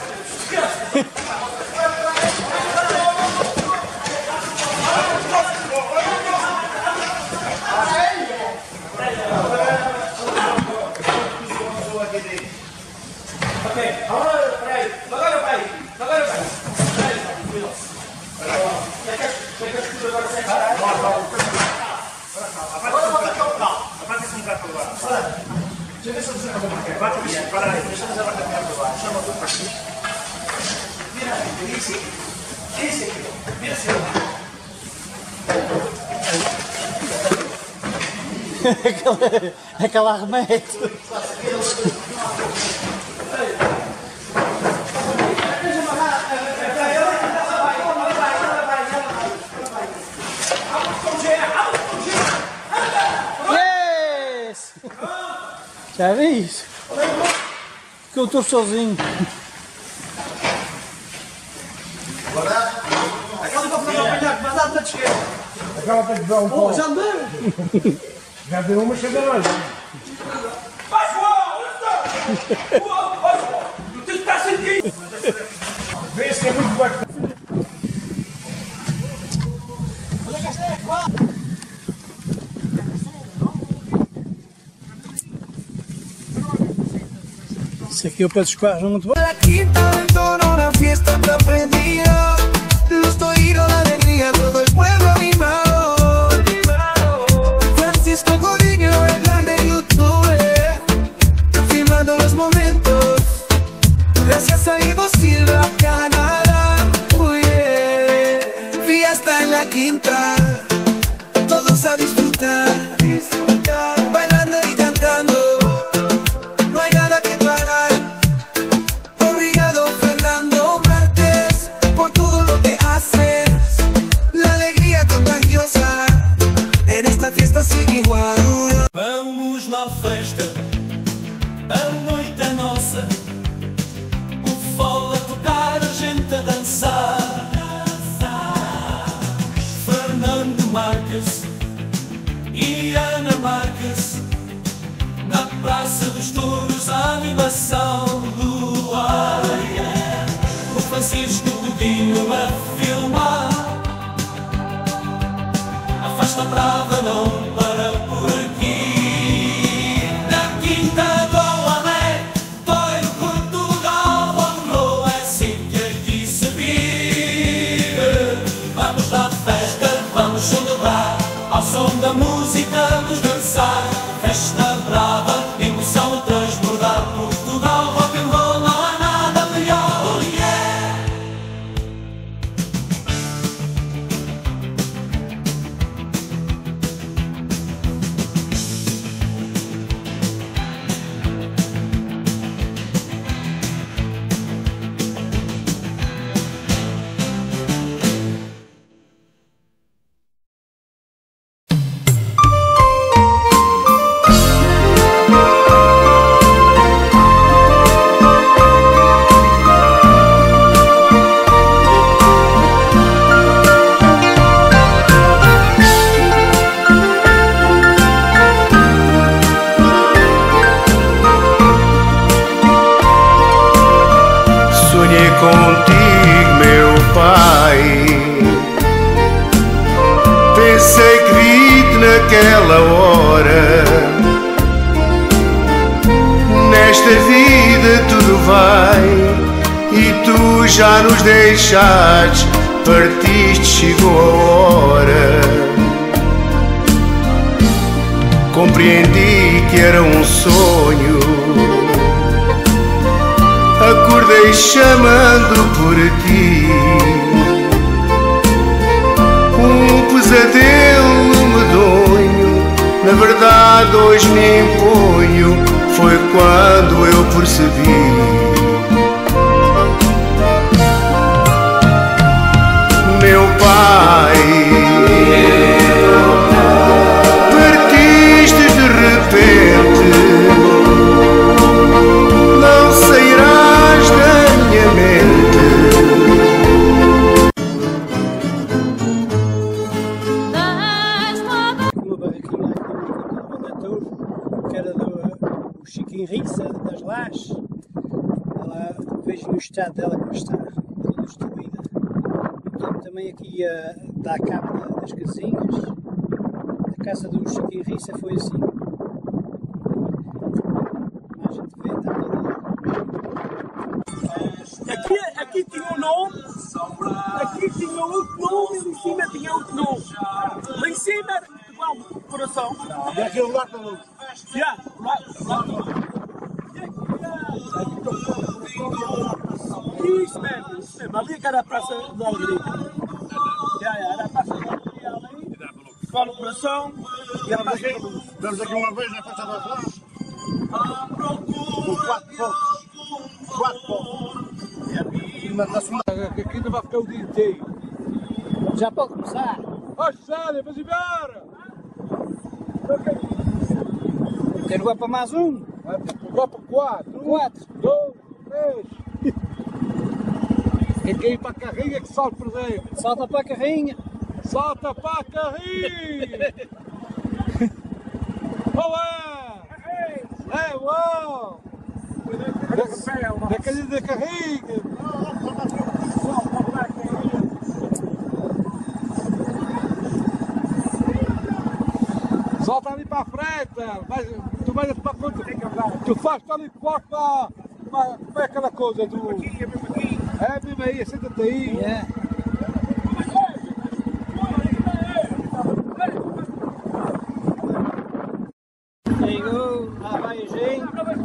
Aquela remete. Yes! Já viste? Que eu estou sozinho. Aquela para apanhar, mas anda de esquerda. Aquela para te dar um pouco. Já andei. Já deu uma chegada. Vai, João! Não tens que estar sentindo. Vê-se que é muito bacana. Isso aqui eu peço desculpas, não muito bom. Aquí todo en una fiesta está prendida. Los oídos, la alegría, todo el pueblo animado. Francisco Godinho, el grande youtuber, filmando los momentos. Gracias a Ivo Silva, Canadá. Fiesta en la quinta, todos a disfrutar, bailando y cantando. No hay nada que pagar. Obrigado, Fernando Martes, por todo lo que haces. La alegría contagiosa en esta fiesta sigue igual. Vamos na festa, a noite é nossa. O fole a tocar, a gente a dançar. Fernando Marques e Ana Marques, na Praça dos Touros, a animação do ar. O Francisco Godinho a filmar. A festa brava não para por aqui. Na quinta do Amé, foi o Portugal, rolou, é assim que aqui se vive. Vamos à festa, vamos celebrar, ao som da música, vamos dançar. Festa brava, emoção a transbordar. Portugal, rock and roll, não há nada melhor. Oh, yeah. Sonhei contigo, meu pai. Pensei que vi-te naquela hora. nesta vida tudo vai e tu já nos deixaste, partiste, chegou a hora. Compreendi que era um sonho, acordei chamando por ti. Um pesadelo medonho, na verdade hoje me imponho, foi quando eu percebi. Meu pai, partiste de repente, não sairás da minha mente. Uma barraquinha da Torre, que era do Chiquinho Riça, das Lajes. Ela, vejo no estado dela como está, toda destruída. Portanto, também aqui dá cabo das casinhas. A casa do Chiquinho Riça foi assim. A gente vê, está toda. Aqui tinha um nome, aqui tinha outro nome e em cima tinha outro nome. Lá em cima era igual do coração. E aquele lá também. Já, lá. Isso mesmo. Ali que era a Praça da Alegria. Era a Praça da Alegria ali. Igual o coração e a Praça da Luz. Damos aqui uma vez na festa das Lajes. Com 4 pontos. 4 pontos. Na segunda. Aqui ainda vai ficar o dia inteiro. Já pode começar. Ó, Célia, vamos embora! Tem lugar para mais um. Vai para 4. 4. 2, 3. Quem quer ir para a carrinha que salta por dentro. Salta para a carrinha. Salta para a carrinha! Olá! É bom! Da casinha da carrinha! Solta ali para a frente! Tu vais para quanto? Tu fazes ali de porta para é aquela coisa do. É mesmo aí, senta-te aí! É. Ligou, lá vai a gente.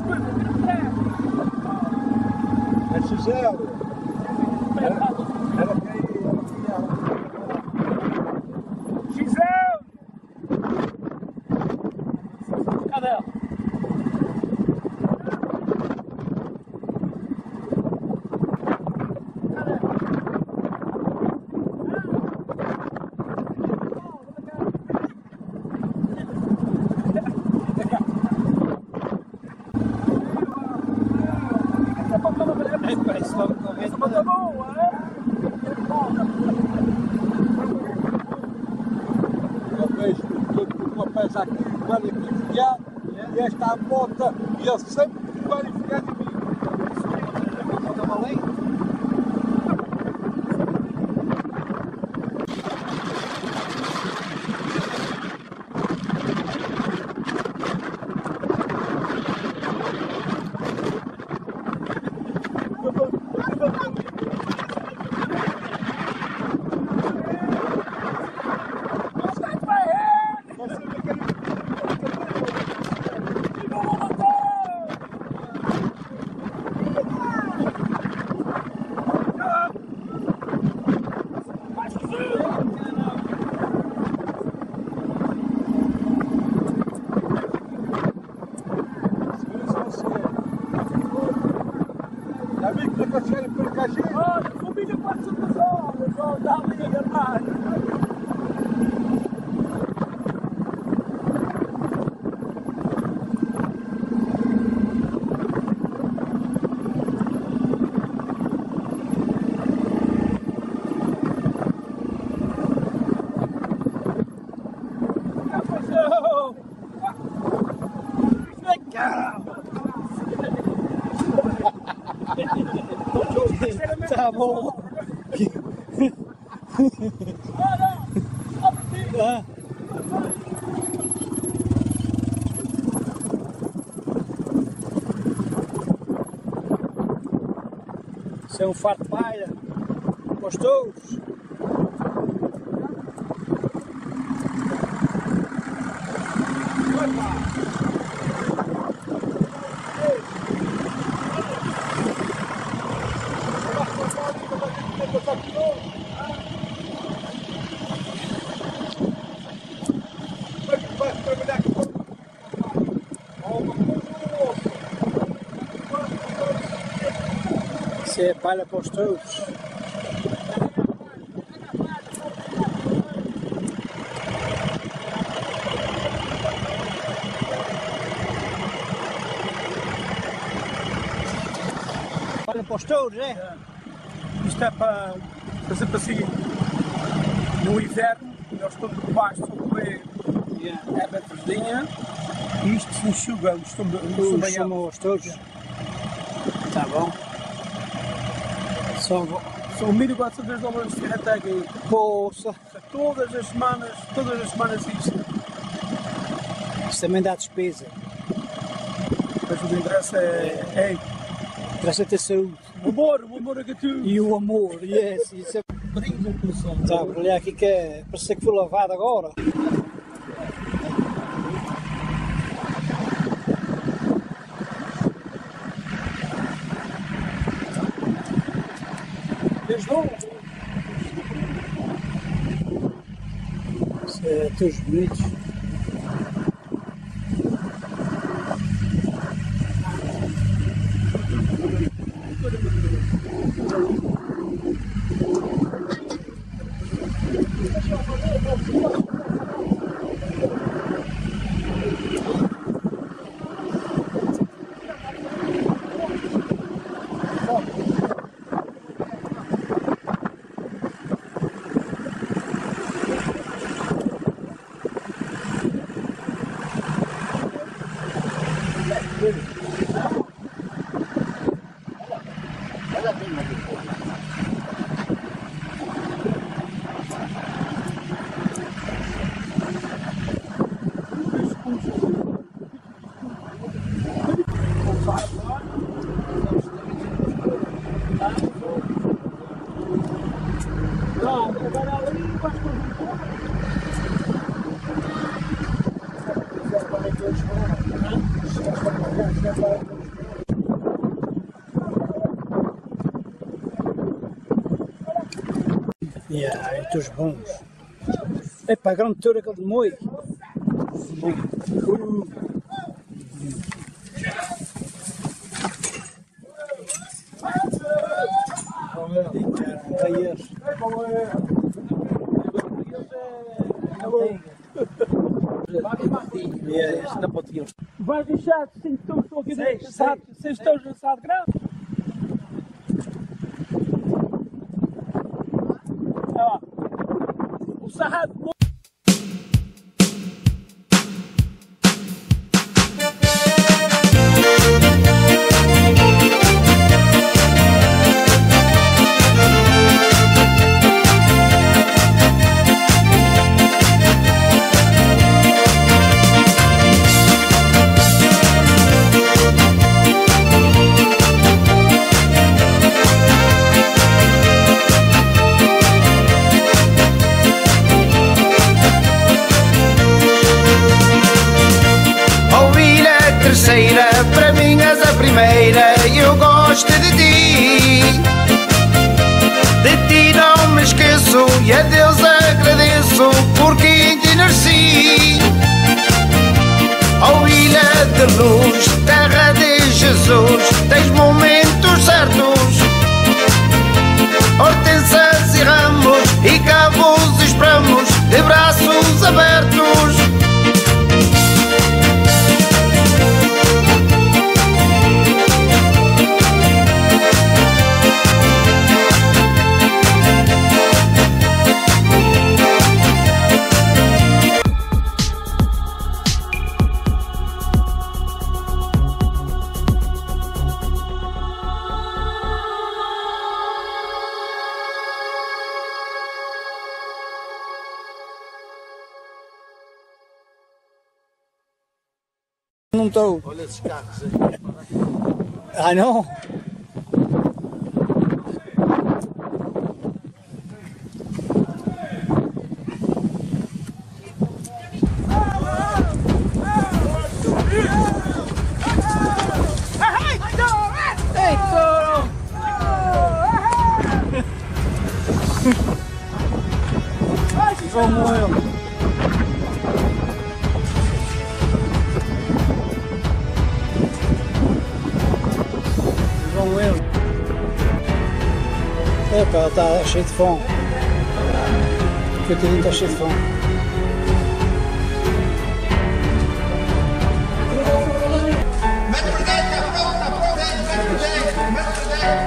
É Gisele! Era quem Gisele! Cadê ela? Eu vejo uma peça aqui, vai aqui enfiar, e esta a bota, e ele sempre vai enfiar em mim. Já vi que nunca cheguei por cachê. Olha, família pode ser casada, só dá ali a agarrar. Tá bom. Isso é um farto de palha. Para os touros. Isso é palha para os touros. Palha para os touros, é? Isto é para, por exemplo assim, no inverno, nós estamos debaixo do é bem verdinha e isto se enxuga, Chamam os touros. Tá bom. São $1.400 de reta aqui. Poça. Todas as semanas isto. Isso também dá despesa. Mas o que interessa é Interessa ter saúde. o amor a tudo. E o amor, yes, isso é Brinco no coração. tá, olha aqui que é, parece que foi lavado agora. Desde logo. Isso é touros bonitos. Yeah, touros bons. Epá, grande touro aquele de Moi. Vai deixar 5 touros aqui dentro, 6 touros assados grande. Olha lá. O sarrado. Para mim és a primeira e eu gosto de ti. De ti não me esqueço e a Deus agradeço porque em ti nasci. Oh ilha de luz, terra de Jesus, tens momentos certos, hortensas e ramos e cá vos esperamos de braços abertos. Não estou. Olha esses carros aí. Ah, não? como ele. Epá, ele está cheio de fome. Coitadinho, está cheio de fome. Mete por dentro, está pronto, mete por dentro, mete por dentro.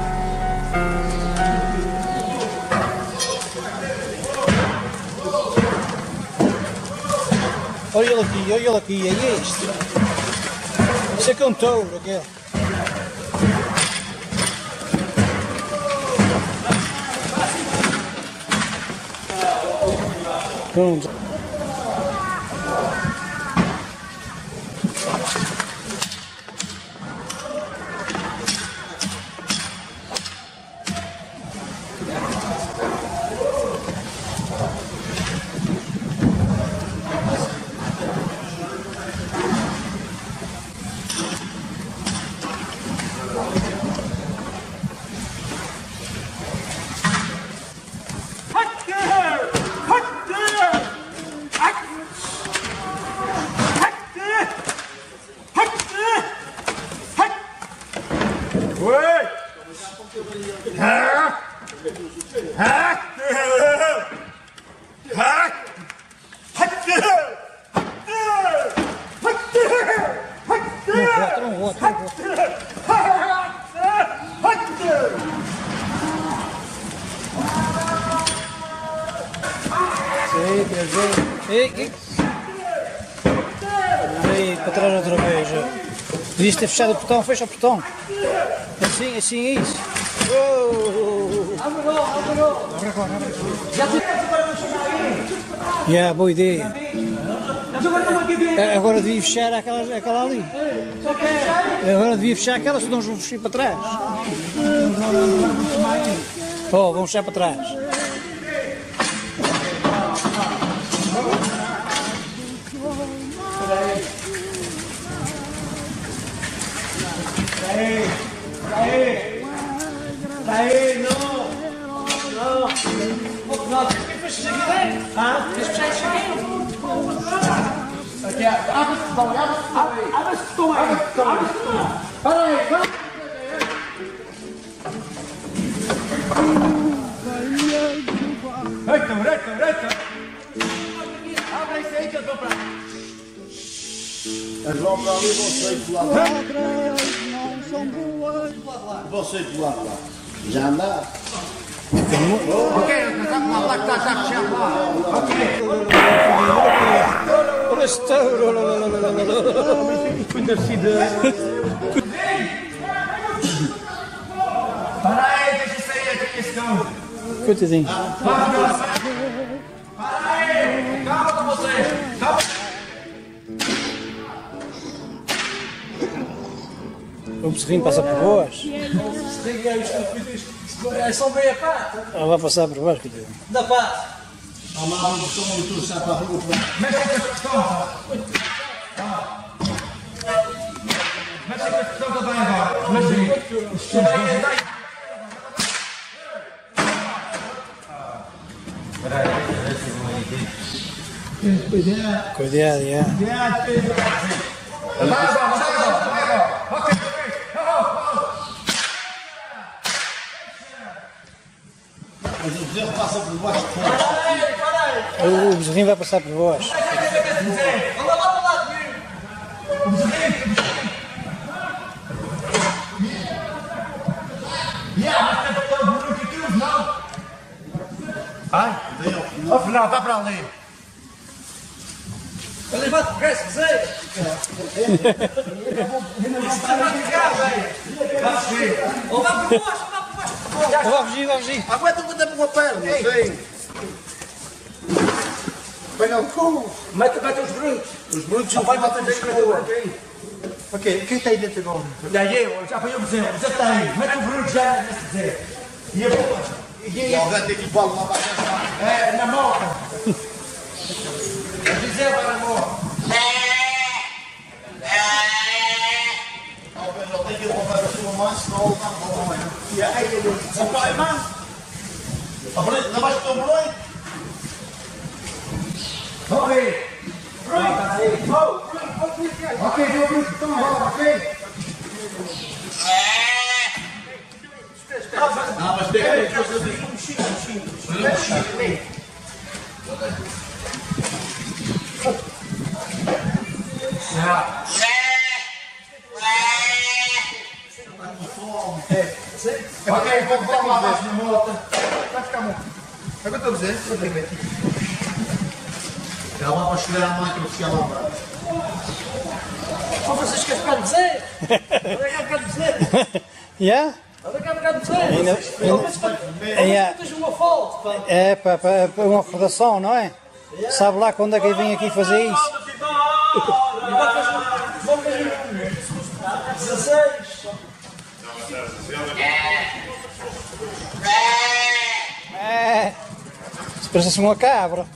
Olha ele aqui, é este. Isso é que é um touro, aquele. Pronto. Ei, para trás outra vez. Devias ter fechado o portão, fecha o portão. Assim é isso. Já, boa ideia. Agora devia fechar aquela ali. Agora devia fechar aquela, senão vamos fechar para trás. Oh, vamos fechar para trás. Daí, não! Não, tens que fechar aqui dentro! Ah? Tens que fechar isso aqui? Aqui, abre esse botão, abre esse botão aí! Para aí, vai! Eita! Abre isso aí que eu estou para... As vão para ali, vão sair do lado lá. Vão sair do lado lá. Já anda. Ok, estamos lá que está fechado lá. Olha esse touro. Para aí, deixa isso aí, aqui esse touro! Coitadinho. Para aí! Calma com vocês! Calma! O bezerrinho passa por vós. É só meia parte! Ela vai passar por vós, coitadinho. Da parte! Vamos lá, vamos tomar um sai para a rua. Mete aqui esse botão! Mete aqui esse botão que eu venho agora! Mete aí! Cuidado, já. Mas o bezerro passa por baixo de fora. O bezerrinho vai passar por vós. Ai, afinal, está para ali. Ele vai tocar esse bezerro. Está para ficar, velho. Vai fugir. Ou vai por baixo, Vai fugir. Aguenta o tempo com a perna, sim. Pega o cu. Mete os brutos. Os brutos não vai bater bem com o cu. Ok, quem está aí dentro agora? Daí eu já apanhei o bezerro está aí. Mete o bruto já nesse bezerro. E eu vou. E alguém tem que bola lá para É, na moto. O bezerro vai na moto. Não tem que roubar a sua mãe, senão ele está com a mãe. E aí, ele disse: "São pai, mãe? Lavaste o teu broito?" Ok. Ok, deu o bruto, toma a bola, ok? Ok, vamos lá abaixo na moto. Vai ficar bom. É o que eu estou a dizer? Já lá para chegar à máquina oficial lá abaixo. Ó, vocês querem ficar de dizer? Olha cá, ficar de dizer. Ja? Olha cá, ficar de dizer. Ja. Tens uma foto, pá. É para uma recordação, não é? Sabe lá quando é que eu vim aqui fazer isso? Vamos ver. 16. É. Isso parece uma cabra.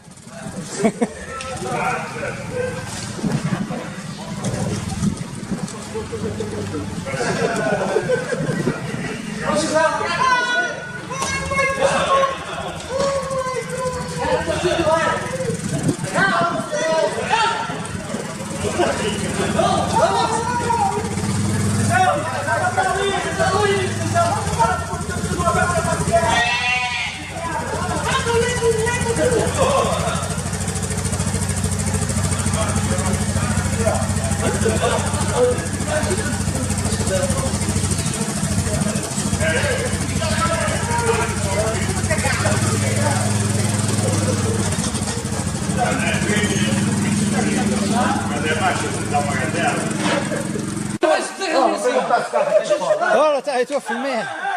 Olha, tá, eu estou a filmar.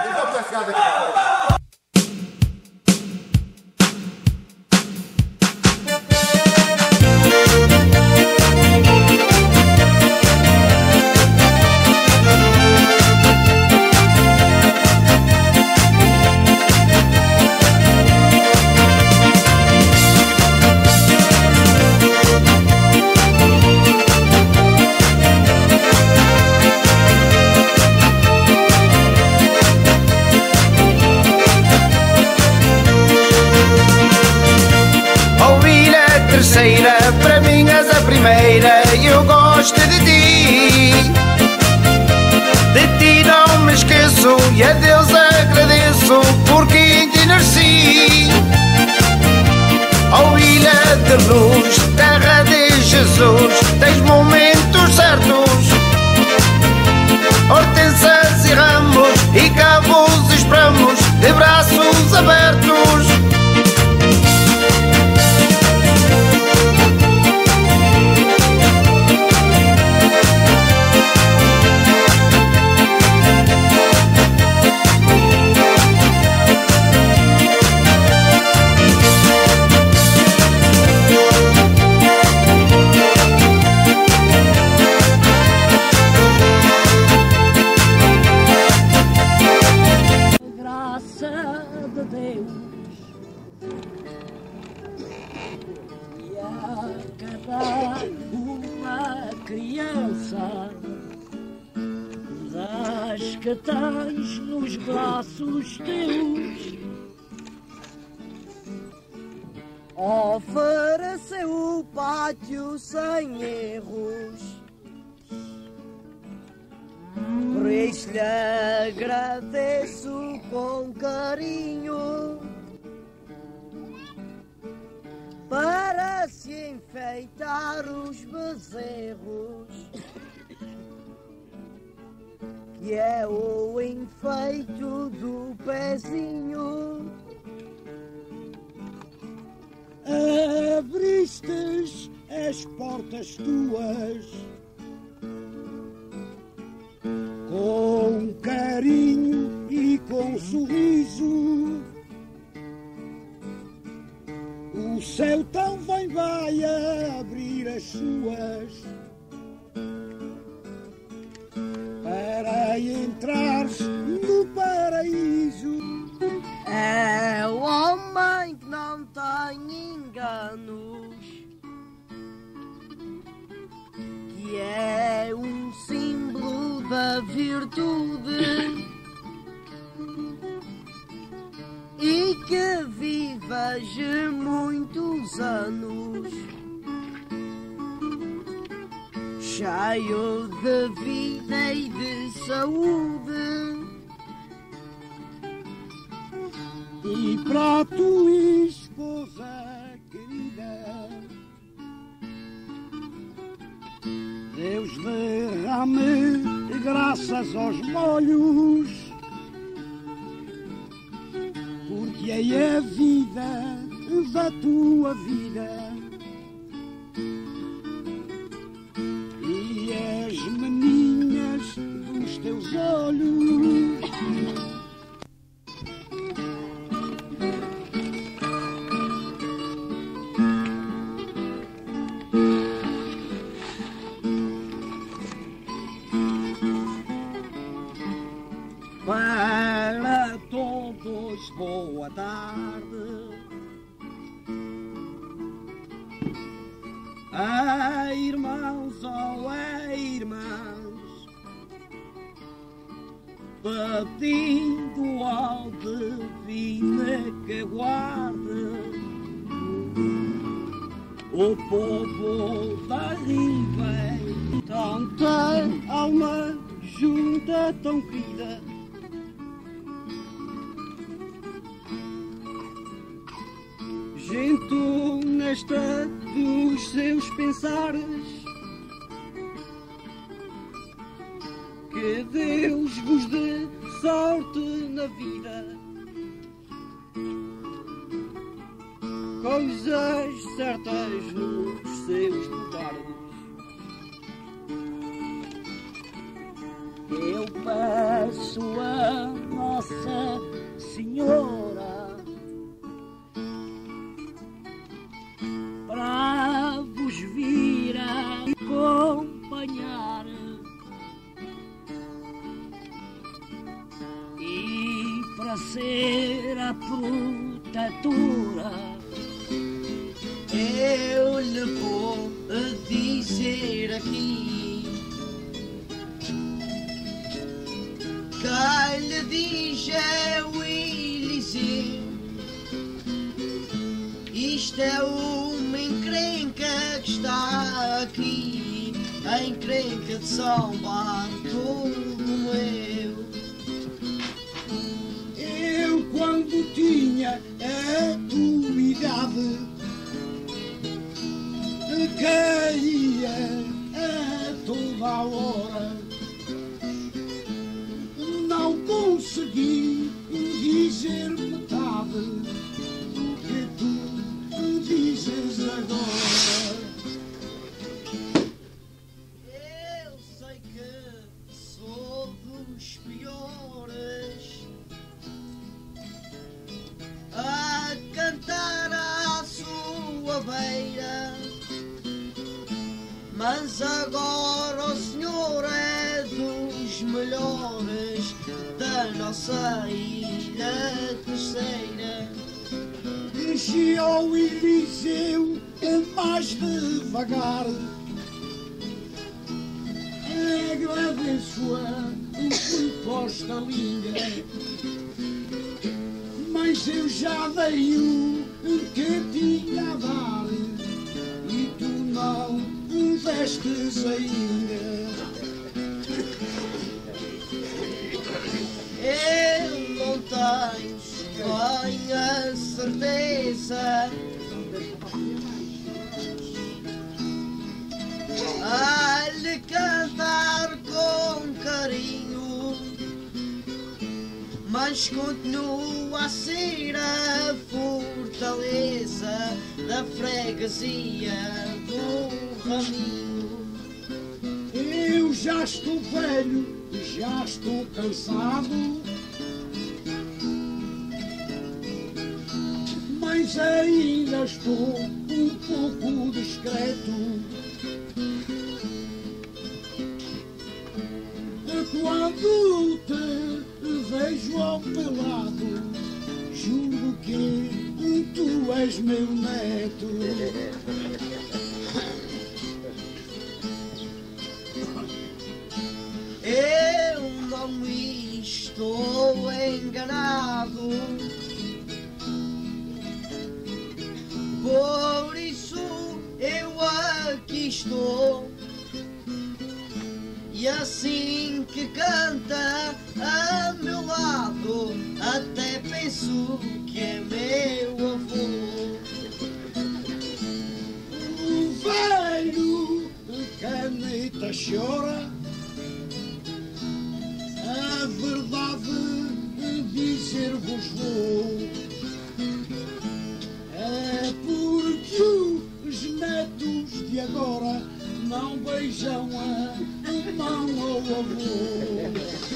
Para mim és a primeira e eu gosto de ti. De ti não me esqueço e a Deus agradeço porque em ti nasci. Oh ilha de luz, terra de Jesus, tens momentos certos, hortensas e ramos e cabos esperamos de braços abertos. Que tens nos braços teus, ofereceu o pátio sem erros, por isso lhe agradeço com carinho, para se enfeitar os bezerros, que é o enfeito do pezinho. Abristes as portas tuas com carinho e com sorriso. O céu também vai abrir as suas para entrares no paraíso. É o homem que não tem enganos, que é um símbolo da virtude, e que vive muitos anos, cheio de vida e de saúde, E para tu, esposa querida, Deus derrame graças aos molhos, porque é a vida da tua vida e as meninas dos teus olhos. Para todos, boa tarde. Irmãos ou irmãs, pedindo ao divino que guarde o povo da ribeira, tanta alma junta tão querida. Gente honesta dos seus pensares, que Deus vos dê sorte na vida, coisas certas nos seus lugares. Eu peço a Nossa Senhora para vos vir a acompanhar e para ser a protetora. Eu lhe vou dizer aqui, quem lhe diz é o Eliseu. Isto é uma encrenca que está aqui, a encrenca de São Bartolomeu. Eu, quando tinha a tua idade, caía a toda a hora. Não consegui dizer metade do que tu dizes agora. Eu sei que sou dos piores a cantar à sua beira, mas agora o Senhor é dos melhores da nossa ilha terceira. Desci ao Eliseu mais devagar, agradeço a proposta linda, mas eu já dei o que tinha a dar e tu não destes ainda. Eu não tenho bem a certeza a lhe cantar com carinho, mas continuo a ser a fortaleza da freguesia do Raminho. Eu já estou velho, já estou cansado, mas ainda estou um pouco discreto. Quando te vejo ao meu lado, juro que tu és meu neto. Eu não estou enganado, por isso eu aqui estou, e assim assim que canta a meu lado, até penso que é meu avô. O velho caneta chora, a verdade dizer-vos vou, é porque os netos de agora não beijam a mão ao avô.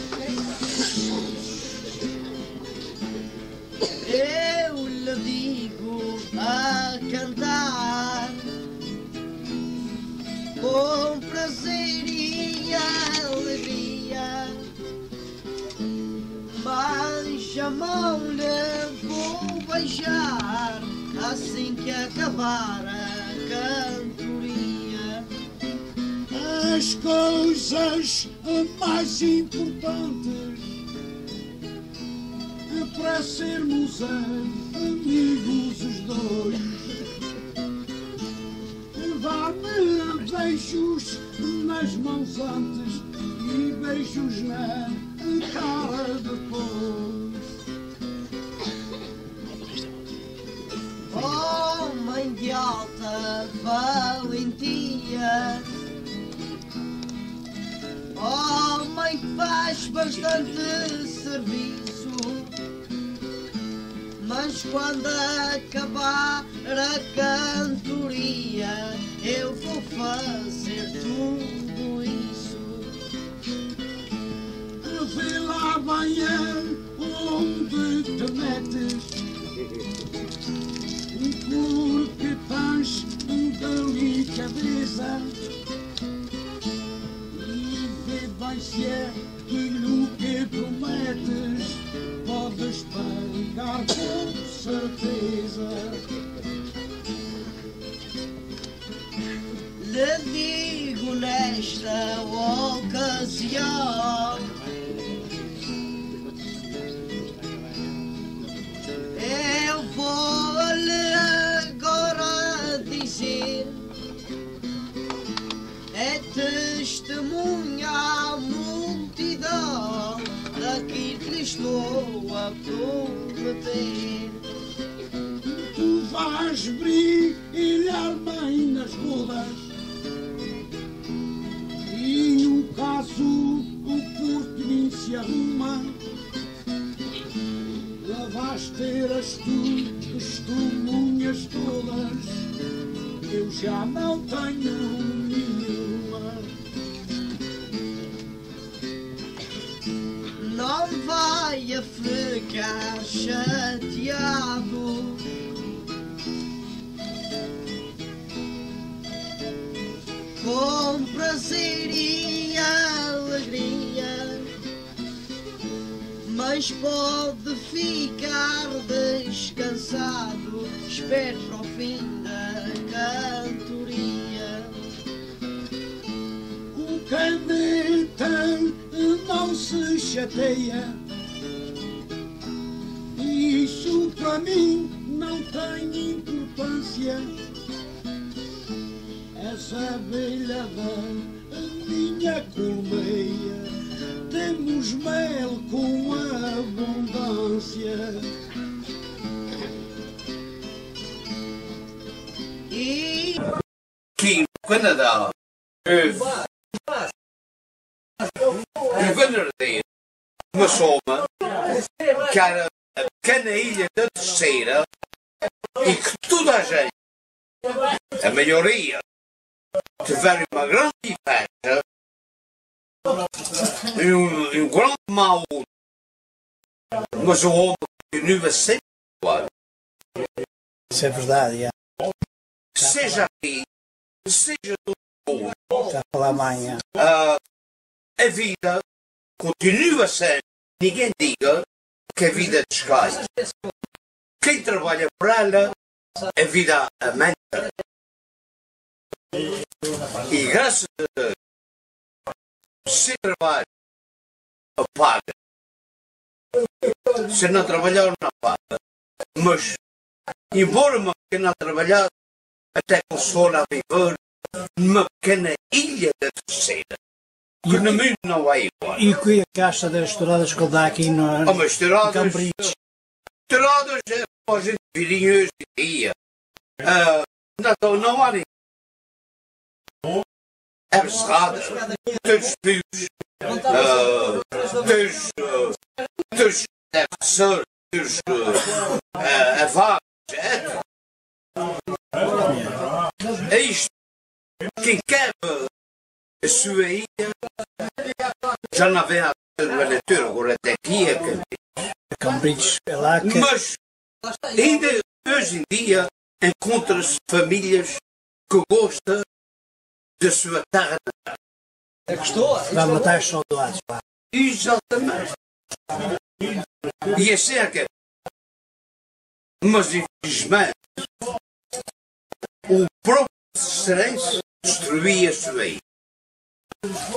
Eu lhe digo a cantar com prazer e alegria, mas a mão lhe vou beijar assim que acabar a cantoria. As coisas mais importantes para sermos amigos os dois, dá-me beijos nas mãos antes e beijos na cara depois. Oh, mãe de alta valentia, oh, mãe que faz bastante serviço, mas quando acabar a cantoria eu vou fazer tudo isso. Vê lá bem onde te metes, porque tens delicadeza, e vê bem se é aquilo que prometes, podes pagar com certeza. Lhe digo nesta ocasião, eu vou-lhe agora dizer, é testemunha à multidão daquilo que lhe estou a prometer. Tu vais brilhar bem nas bodas, e no caso o porquinho se arruma, lá vais ter as testemunhas todas, eu já não tenho nenhuma. Não vai a ficar chateado, com prazer e alegria, mas pode ficar descansado, espere para o fim da cantoria. O caneta não se chateia, isso para mim não tem importância. Essa abelha da minha colmeia, temos mel com abundância. E aqui no Canadá, no Vanardino, uma soma, que era a pequena ilha da Terceira, e que toda a gente, a maioria, tiveram uma grande festa e um grande mau, mas o homem continua sempre igual. Isso é verdade, é. Seja aqui, seja no mundo, Está a falar amanhã. a vida continua sendo, ninguém diga que a vida descai. Quem trabalha por ela, a vida aumenta. E graças a Deus, se trabalha, paga. Se não trabalhar, não paga. Mas, embora uma pequena trabalhar, até consola a viver numa pequena ilha da Terceira. no mundo não é igual. E que a caixa das touradas que ele dá aqui no Mas touradas é para a gente virem hoje em dia. Não há ninguém. É becerrada. Todos os filhos. Todos defensores. Avares. É isto. Quem quer a sua ilha já não vem a leitura, agora até aqui é Cambridge. É lá que... Mas ainda hoje em dia encontra-se famílias que gostam da sua terra natal. Vai matar os saudades lá. Exatamente. E assim é que é. Mas infelizmente o próprio Cearense destruía a sua ilha.